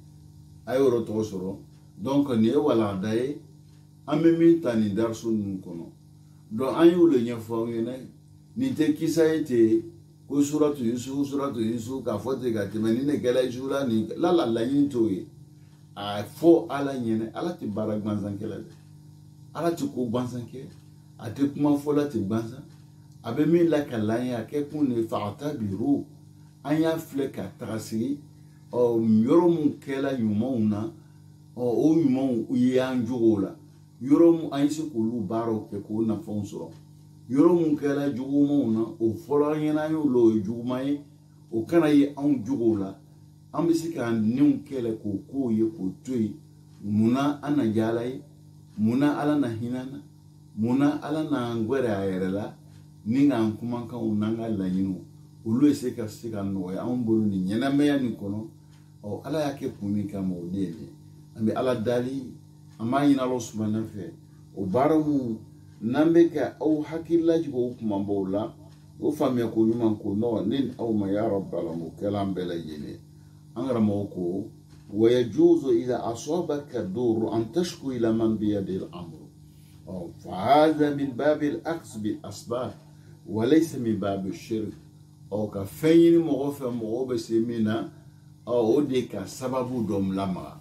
ayoro to soro donc ni wala dai amemi tani darsu nkono do ayu le nyefo ngene ni te kisaite ko suratu yusuf suratu yusuf ka fote ga temeni ne gela jula ni la la la yinto yi a fo ala nyene ala ti barak banzan kala ala ti ko banzan ke ate kuma fo la ti banzan abe mi la kala ya ke kun ne fa'ta biru anya fleka trasi o yoro mun kela yumona o o yumon uyanjugola yoro mu ayisi kulu baro ke ko na fonsoro yoro mu kala jugumo na o fola yana yo lo jugumai o kana yi an jugola an bisika nin kele ko ko ye ko toyi muna ana jalai muna ala na hinana muna ala na ngwere ayerela ninga an kuma kan unanga la yinu ulu eseka sika no ya an bolu ni nyana meya ni kono o ala yake kumika mo dele ambe ala dali ama yina lo subhanahu fe o baramu nambeka au hakillaji ko kuma bola o famia ko nyuma ko no nin au ma ya rabbal mukalam bela yini angara moko wa yajuzu idha asabaka dur an tashku ila man bi yadi al-amr aw fa hadha min bab al-aqs bil asbab wa laysa min bab al-shirk aw ka fayni mo fa mo be semina aw de ka sababu dom lama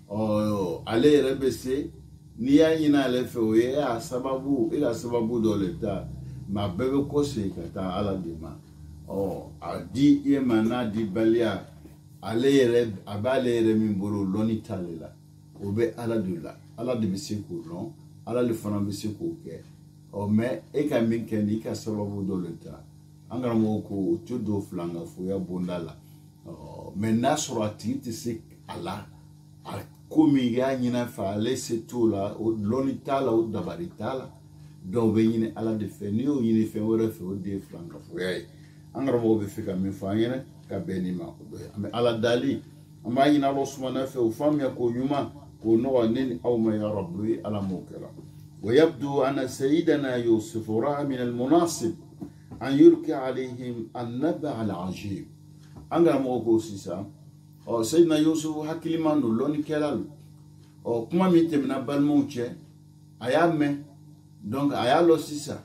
o ale rebese ni ya nyina ale fe o ya sababu ila sababu do le ta ma bebe ko se ka ta ala de ma o adi e mana di balia ale re abale re min buru loni talela o bɛ ala de la ala de bɛ se k'o dɔn ala de fana bɛ se k'o kɛ ɔ mɛ e ka min kɛ ni i ka sababu dɔ de ta an karamɔgɔ ko o tɛ don filankafoya bonda la ɔ mɛ n'a sɔrɔ a tigi tɛ se a la a ko min y'a ɲin'a fɛ ale se t'o la o dɔnni t'a la o dabali t'a la dɔw bɛ ɲini ala de fɛ n'i y'o ɲini fɛn wɛrɛ fɛ o de ye filankafoya ye an karamɔgɔ bɛ fɛ ka min fɔ an ɲɛna ka bɛn nin ma o dɔ ye an bɛ ala dali an b'a ɲini ala sumana fɛ o faamuya k'o ɲuman k'o nɔgɔ ne ni aw ma ya rabbi ala m'o kɛra ويبدو أن سيدنا يوسف رأى من المناسب أن يلقي عليهم النبأ العجيب أنغرا موكو سيسا أو سيدنا يوسف حكي لمن لون كلال أو كما ميتمنا بالموتشي أيامه donc ayalo sisa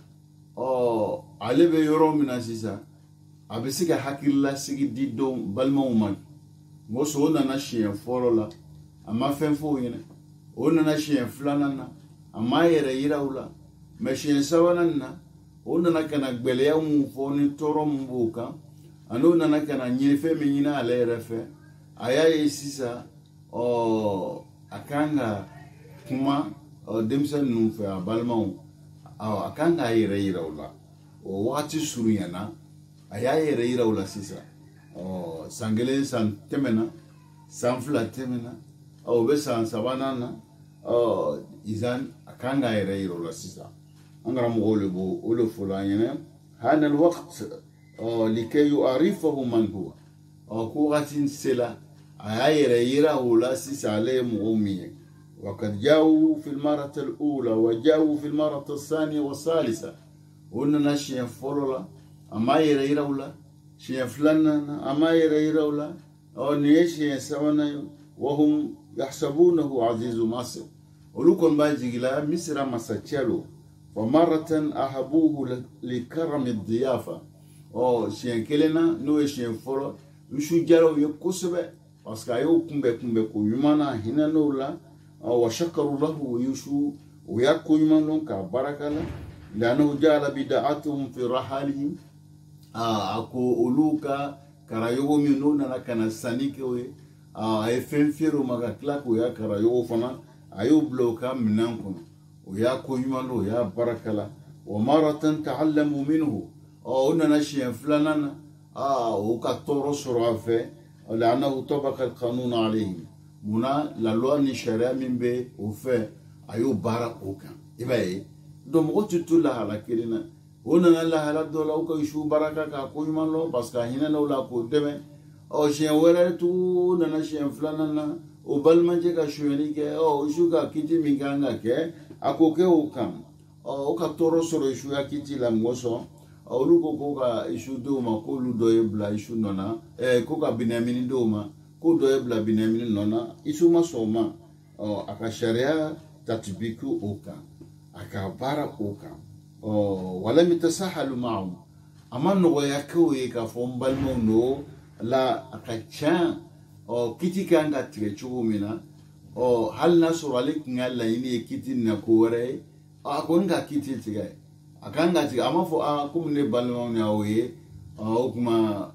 أو عليه بيورو من سيسا أبسيك حكي الله سيكي دي دوم بالموما موسو نانا شيئا فورولا أما فين فوين ونانا شيئا فلانا amma yɛrɛ yiraw la mɛ siɲɛ sabanan na o nana ka na gwɛlɛya mun fɔ ni tɔɔrɔ mun b'o kan ani o nana ka na ɲini fɛn min ɲini ale yɛrɛ fɛ a y'a ye sisan ɔ a kan ka kuma denmisɛn ninnu fɛ a balimaw a kan k'a yɛrɛ yiraw la o wagati surunyana a y'a yɛrɛ yiraw la sisan ɔ san kelen san tɛmɛna san fila tɛmɛna o bɛ san sabanan na ɔ izan كان غير يرو لسيسا أنغرا مغولبو أولو فلانينا هذا الوقت لكي يعرفه من هو كوغاتين سلا غير يرو لسيسا عليه مغومية وقد جاءوا في المرة الأولى وجاءوا في المرة الثانية والثالثة قلنا شيء فلولا أما يرو لا شيء فلانا أما يرو لا أو نيشي سوانا وهم يحسبونه عزيز مصر ولكن باجيلا مصر مساتشالو ومرة أحبوه لكرم الضيافة أو شيء كلنا نو شيء فلو يشو جالو يكسبه باسكا يو كمبه كمبه كويمانا هنا نولا وشكروا له ويشو وياكو يمانون كبركة لأنه جعل بدعاتهم في رحالهم أكو أولوكا كرايو منونا كان سانيكوي أفنفيرو مغاكلاكو يا كرايو فنا أيو بلوكا منانكم وياكو يمانو يا بركة ومرة تعلموا منه أو نشيا فلانا آه وكتورو سرافة لأنه طبق القانون عليهم منا لالوا نشرا من بي وفا أيو بارا أوكا إباي دوم غوتو لا على كلنا هنا لا هلا دولا أوكا يشو بركة كاكو يمانو بس كهنا نولا كودمه أو شيء ورثو نشيا فلانا وبالمنجة كشويني كه أو شو كاكيتي ميكانغا كه أكو كه أوكام أو كتورو سرو يشو كاكيتي لاموسو أو لوكو كوكا يشو دوما كولو دويبلا يشو نونا إيه كوكا بنياميني دوما كو دويبلا بنياميني نونا يشو ما سوما أو أكشريا تطبيقو أوكام أكبارا أوكام أو ولم يتساهلوا معهم أما نويا كوي كفوم بالمونو لا أكشان أو كتي كان كتير منا أو هل نصر عليك نعلا إني كتي نكوري أكون كتير تيجي أكان كتير أما فو أكون نبالمون ياوي أو كما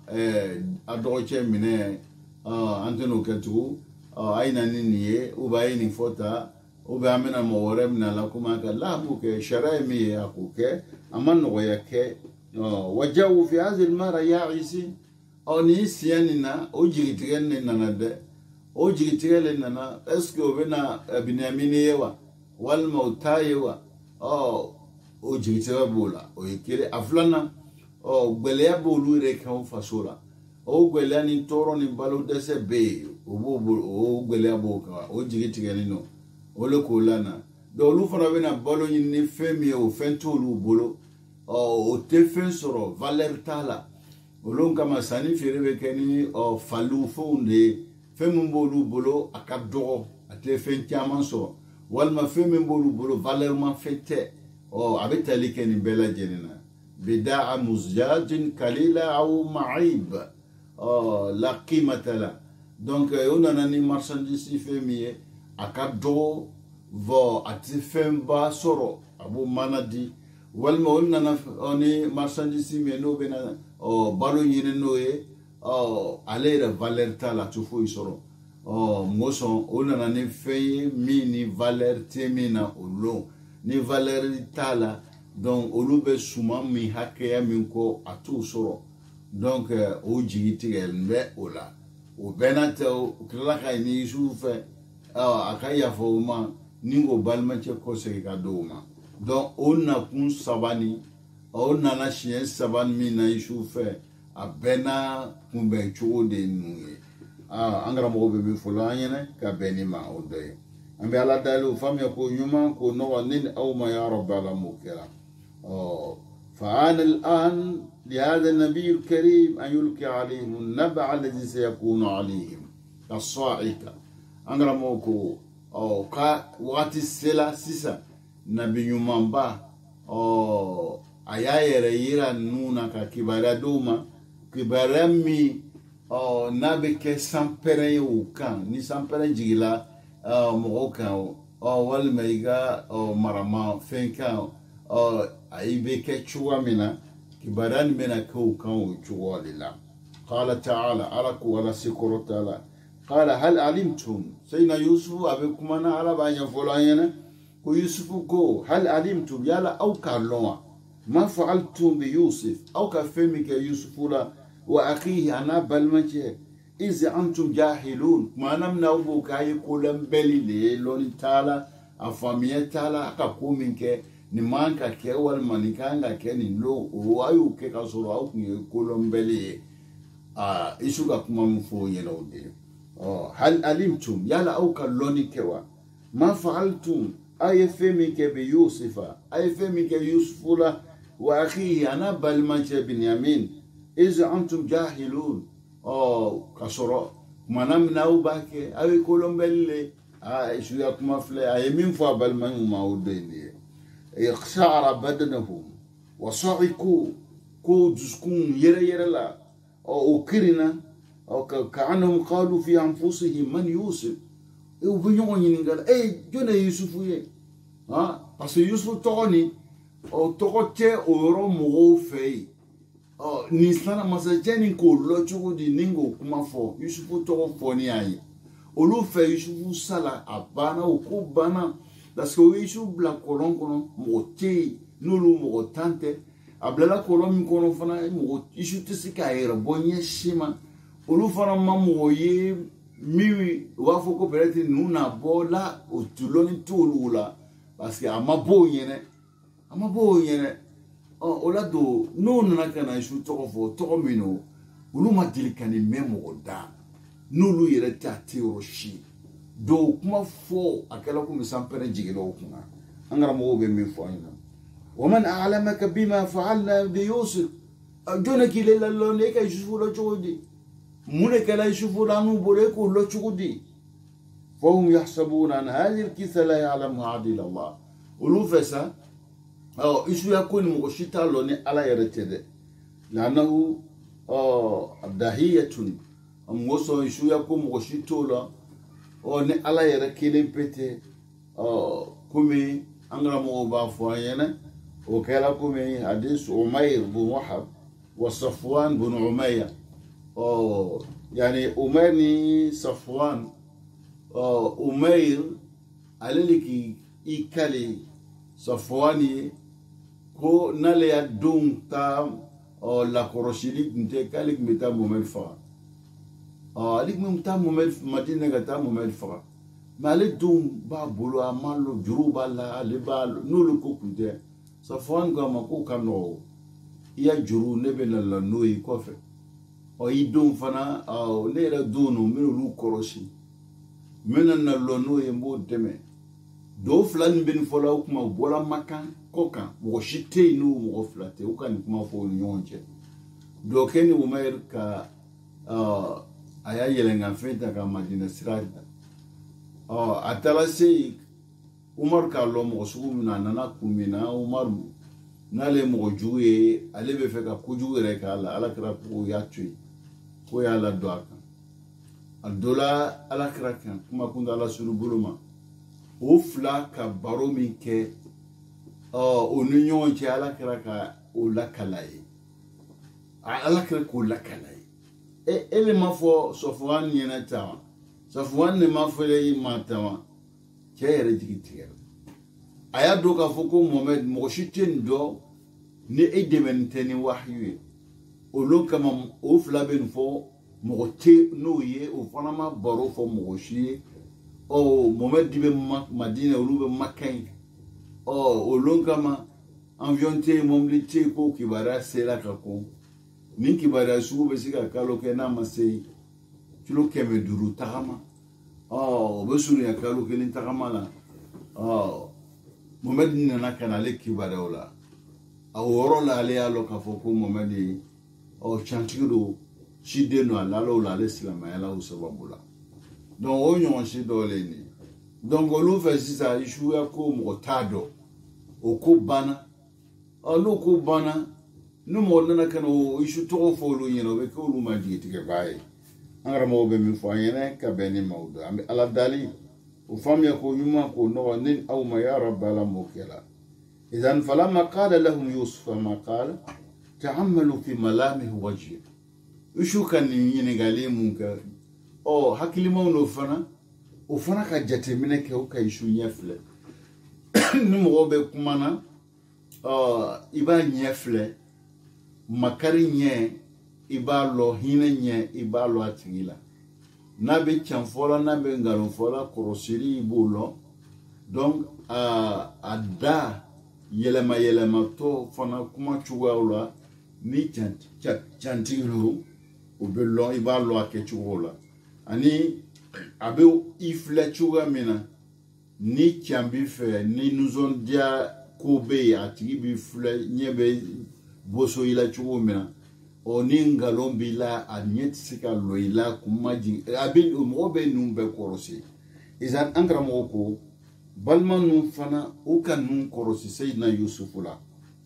أدوچه منه أنتنو كتو أين نينيه وبايني فوتا وبامنا مورمنا لكم أكلا بوك شراي مي أكوك أما نوياك وجاءوا في هذه المرة يا عيسى أو نيسياننا أو جيتيرنا نده أو جيتيرنا نا إسكو بنا بنيامينيوا والموتايوا أو أو جيتيرا بولا أو يكير أفلانا أو بليا بولو ركاو فاسولا أو بليا نتورو نبالو دسه بي أو بول أو بليا بوكا أو جيتيرنا ولو كولانا دولو فرابنا بالو ينفمي أو فنتولو بولو أو تفن سورو فالير تالا olon kama sani fere be keni o falu fonde femmbolu bolo akadoro ate fen tiaman so walma femmbolu bolo valeur fete o abetali keni bela jenina bida'a muzjajin kalila aw ma'ib o la qimata la donc on a ni marchandise femiye akadoro vo ate femba soro abu manadi walma onna oni marchandise me no bena o balo yine noye o alera valeur ta la tufo isoro ɔ mɔsɔn o nana ni fɛn ye min ni valeur tɛ min na o lon ni valeur t'a la donc olu bɛ suman min hakɛya min kɔ a t'o sɔrɔ donc o jigi tigɛlen bɛ o la o bɛɛ n'a tɛ o tilala ka ɲini Yusufu fɛ a ka yafa o ma ni o balimacɛ kɔsegin ka don o ma donc o nakun saba ni o nana siɲɛ saba min na Yusufu fɛ a bɛɛ n'a kunbɛn cogo de ye ninnu ye an karamɔgɔ bɛ min fɔ la an ɲɛna ka bɛn ni ma o dɔ ye an bɛ Ala deli o faamuya ko ɲuman ko nɔgɔ ne ni aw ma ya Rabbi Ala m'o kɛra ɔ فآن الآن لهذا النبي الكريم أن يلقي عليهم النبأ الذي سيكون عليهم كالصاعقة أنغرا موكو أو كا وقت السلا سيسا نبي يمانبا أو أيا يريرا نونا كبارا دوما كبارا مي أو نبي كسامبرين وكان ني سامبرين جيلا أو موكان أو والميغا أو مرما فينكان أو أي بك شوامنا كبران منا كو كان جواللا قال تعالى أرك ولا سكر تعالى قال هل علمتم سيدنا يوسف أبيكم أنا على بني فلان كو يوسف كو هل علمتم يلا أو كاللوا ما فعلتم بيوسف أو كفهمك يوسف لا وأخيه أنا بالمجه إذا أنتم جاهلون ما نمنا أبوك هاي كلام بلي لون تعالى أفهمي تعالى كقومك ni man ka kɛ walima ni kan ka kɛ nin lo o ayu kɛ ka sɔrɔ aw kun ye kolonbɛli ye a isu ka kuma min fɔ ɲɛna o de ɔ hal alimtum yala aw ka lɔnni kɛ wa ma fa'altum aw ye fɛn min kɛ bi Yusufa aw ye fɛn min kɛ Yusufu la wa akhihi ana balimacɛ Binyamin iz antum jahilun ɔ ka sɔrɔ kumana min aw b'a kɛ aw ye kolonbɛli le a isu ya kuma filɛ a ye min fɔ a balimaɲu ma o de ye يقشعر بدنهم وصعقوا كو جسكون يرى يرى لا أو كرنا أو كأنهم قالوا في أنفسهم من يوسف وبنيون ينقال أي جنا يوسف يه ها بس يوسف تغني أو تغتى أو يرى مغوفي أو نسنا مسجين كله تقولي نينغو كما فو يوسف تغفوني أي أولو في يوسف سلا أبانا وكوبانا parce que Yesu bla kolon kono mo te nulu mo tante abla kolon mi kono fana mo Yesu tisi ka era bonye shima olu fana mamo ye mi wa foko perete nuna bola o tuloni tulula parce que amabo yene amabo yene o ola do no na kana Yesu to fo to mino olu ma dilikani memo da nulu yere ta teoroshi do kuma fo akala kuma sampere jigilo kuma angara mo be min fo ina waman a'lamaka bima fa'alna bi Yusuf jonaki lella lo ne ka Yusufu lo chudi mune kala Yusufu la nu bole ko lo chudi fahum yahsabuna an hadhihi al-kisa la ya'lamu adil Allah ulu fesa aw isu yakun mo shita lo ne ala yaretede lanahu oh abdahiyatun amwoso isu yakun mo shito lo o ne ala yɛrɛ kelen pete ɔ komi an kana mɔgɔw b'a fɔ an ɲɛna o kɛra komi hadis Umayr bin Wahab wa Safwan bin Umayya ɔ yani Umayr ni Safwan ɔ Umayr ale de k'i i kale Safwan ye ko n'ale ya denw ta ɔ lakɔrɔsili tun tɛ k'ale tun bɛ taa Mohamɛd faga alik mum ta Mohamɛd Madina ka taa Mohamɛd faga mais ale denw b'a bolo a ma lo juru b'a la ale b'a n'olu ko kun tɛ Safwan ko a ma ko ka nɔgɔ i ya juru ne bɛ na la n'o ye kɔfɛ ɔ i denw fana ne yɛrɛ denw no n bɛ olu kɔrɔsi n bɛ na la n'o ye n b'o dɛmɛ dɔw fila nin bɛ nin fɔla o kuma u bɔla Makan kɔ kan mɔgɔ si tɛ yen n'o mɔgɔ fila tɛ u ka nin kuma fɔ u ni ɲɔgɔn cɛ dɔ kɛ ni Umayr ka a y'a yɛlɛnkan fɛn ta ka Madina sira ta ɔ a taara se Umaru k'a lɔn mɔgɔ sugu min na a nana kun min na Umaru n'ale ye mɔgɔ jugu ye ale bɛ fɛ ka kojugu yɛrɛ k'a la Alakira ko y'a to yen ko y'a ladon a kan a dɔ la Alakira kan kuma kun tɛ Ala sunu bolo ma o fila ka baro min kɛ ɔ o ni ɲɔgɔn cɛ Alakira ka o lakala ye Alakira k'o lakala ye ele ma fɔ Safwan ɲɛna ta Safwan ne ma fele yi matama ke yere jigi tigel aya do ka foko Mohamed mo shiten do ni edementeni wahyu o lo kama o flaben fo mo te no ye o fana ma baro fo mo shi o Mohamed dibe Madina o lube Makka o o lo kama avion te momli te ko kibara sela ka ko nin kibara su be sika kalo ke na masei kilo keme duru tagama oh besuri ya kalo ke nin tagama la oh Mohamed nana kana le kibara ola aworo la ale alo ka foko Mohamed o chantido shide no alalo la le silama ya la usababula donc o nyon shi do le ni donc olu fa sisa ishu ya ko mo tado o ko bana alo ko bana no mo nana kana o ishu to fo lu yeno be ko lu ma jiti ke baye angara mo be mi fo yene ka beni mawdo am ala dali o fam ya ko yuma ko no nin aw ma ya rabbala mukela idan falamma qala lahum yusuf ma qala ta'ammalu fi malamihi wajhi ishu kan yini gale mun ka o hakili mo no fana o fana ka jate mine ke o ka ishu nyefle ni mo be kumana uh, iba nyefle makari nye iba lo hine nye iba lo atigila na be chanfola na be ngalo fola korosiri ibulo donc uh, ada yelema yelema to fana kuma chuwala ni chant chantiru ubelo iba lo ake chuwala ani abe ifle chuwa mina ni chambi fe ni nuzon dia kobe atibi fle nyebe boso ila chuomena oni ngalombi la anyet sika loila kumaji abin umobe numbe korosi izan angra moko balman num fana ukan num korosi sayyidina yusuf la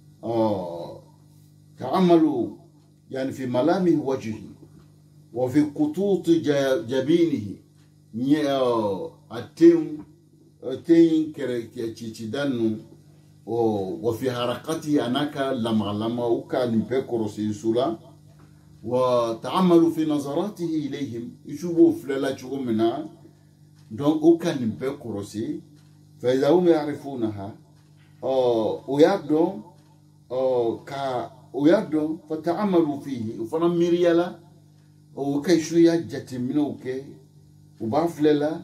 oh ta'amalu yani fi malamihi wajhihi wa fi qutut jabinihi ni atem atem kere chichidanu o وفي حركته أناك لما لما وكان بكروس يسولا وتعملوا في نظراته إليهم يشوفوا فللا شو منا دون وكان بكروس فإذا هم يعرفونها أو ويبدو أو كا ويبدو فتعملوا فيه وفنا ميريالا وكيشويا جت منوك وبافللا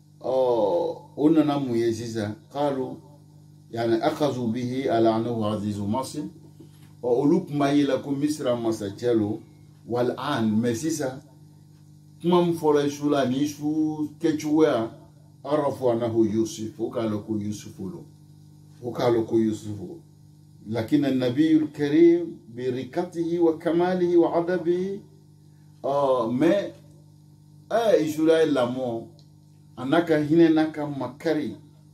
أو أننا ميزيزا قالوا يعني أخذوا به على أنه عزيز مصر وأولوك ما يلكم مصر مسجلو والآن مسيسا كم فلاشولا نيشو كتشويا عرفوا أنه يوسف وقالوا يوسف له وقالوا يوسف لكن النبي الكريم بركته وكماله وعدبه آه ما آه إشولا إلامو أنك هنا نك مكري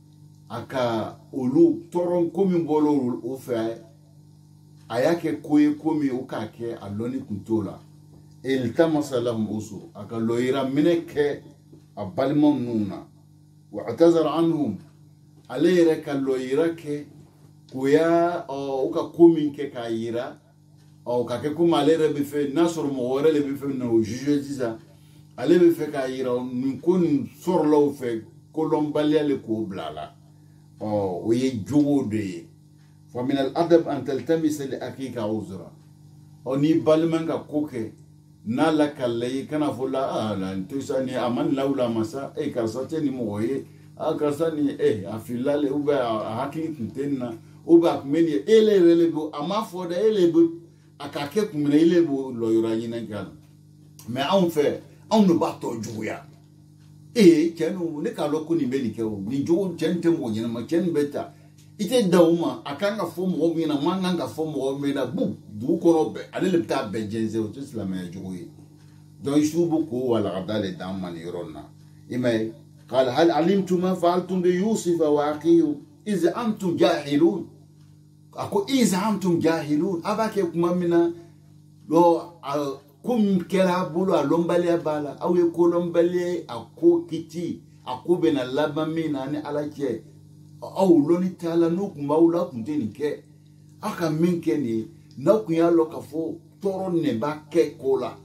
aka olu toron komi bolo o fe ayake koye komi o kake aloni kuntola el tamasa lahum usu aka loira mineke abalmon nuna wa atazar anhum alayra ka loira ke koya o ka komi ke kayira o kake kuma alayra be fe nasor mo wore le be fe no juge disa ale be fe kayira nun kon sorlo fe kolombalia le ko blala أو ويجودي فمن الأدب أن تلتمس لأخيك عذرا أو نيبال منك كوكي نالك اللي كان فلا آه لا تساني أمان لولا مسا إيه كرساتني مويه آه كرساني إيه أفلا لي أوبا هاكين كنتنا أوبا كمني إيه لي لي بو أما فودا إيه لي بو أكاكيك من إيه لي بو لو يراني نكال ما أون في أون نباتو جويا eh kenu ne ka loko ni beli kewo ni jo chente mo nyina ma chen beta ite dauma akanga fo mo mi na manga nga fo mo mi na bu du ko robe ale le ta be jenze o tsla me joyi don shubu ko wala gadale dam man yorona imay قال هل علمتم ما فعلتم بيوسف واخيه اذ انتم جاهلون اكو اذ انتم جاهلون abake kuma mina lo kum kera bulu alombale bala awe kolombale ako kiti ako bena labamina ni alaje au loni tala no kumaula kunteni ke aka minke ni na kuya lokafo toro ne ba ke kola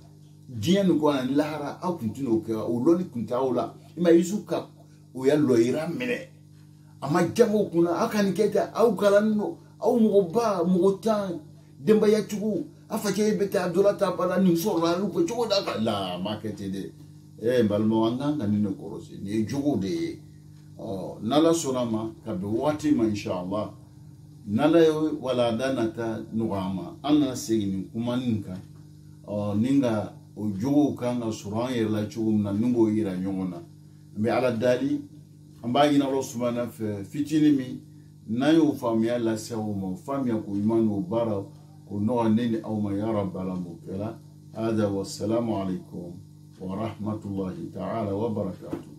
diɲɛ nin kɔnɔ ni lahara aw kun tɛna o kɛ o lɔnni kun t'aw la i ma Yusu ka o ya lɔyira minɛ a ma jago kunna aw ka nin kɛ tan aw kalanni don aw mɔgɔ ba mɔgɔ tan denbaya tigiw a facɛ bɛ taa dɔ la ta bala nin sɔrɔla olu ko cogo da ka la a ma kɛ ten dɛ ɛ n balimaw an kan ka nin de kɔlɔsi nin ye jogo de ye ɔ n'Ala sɔnna ma ka bɛn waati ma inshallah n'Ala ye walanda nata nɔgɔya ma an na segin nin kuma nin kan ɔ ni ka o jogow kan ka sɔrɔ an yɛrɛ la cogo min na ni k'o yira ɲɔgɔn na an bɛ Ala dali an b'a ɲini Ala subahana fɛ fitinin min n'an y'o faamuya lase aw ma faamuya ko ɲuman n'o baara ko nɔgɔya ne ni aw ma ya rabbal alamin hada wassalamu alaikum wa rahmatullahi ta'ala wa barakatuh.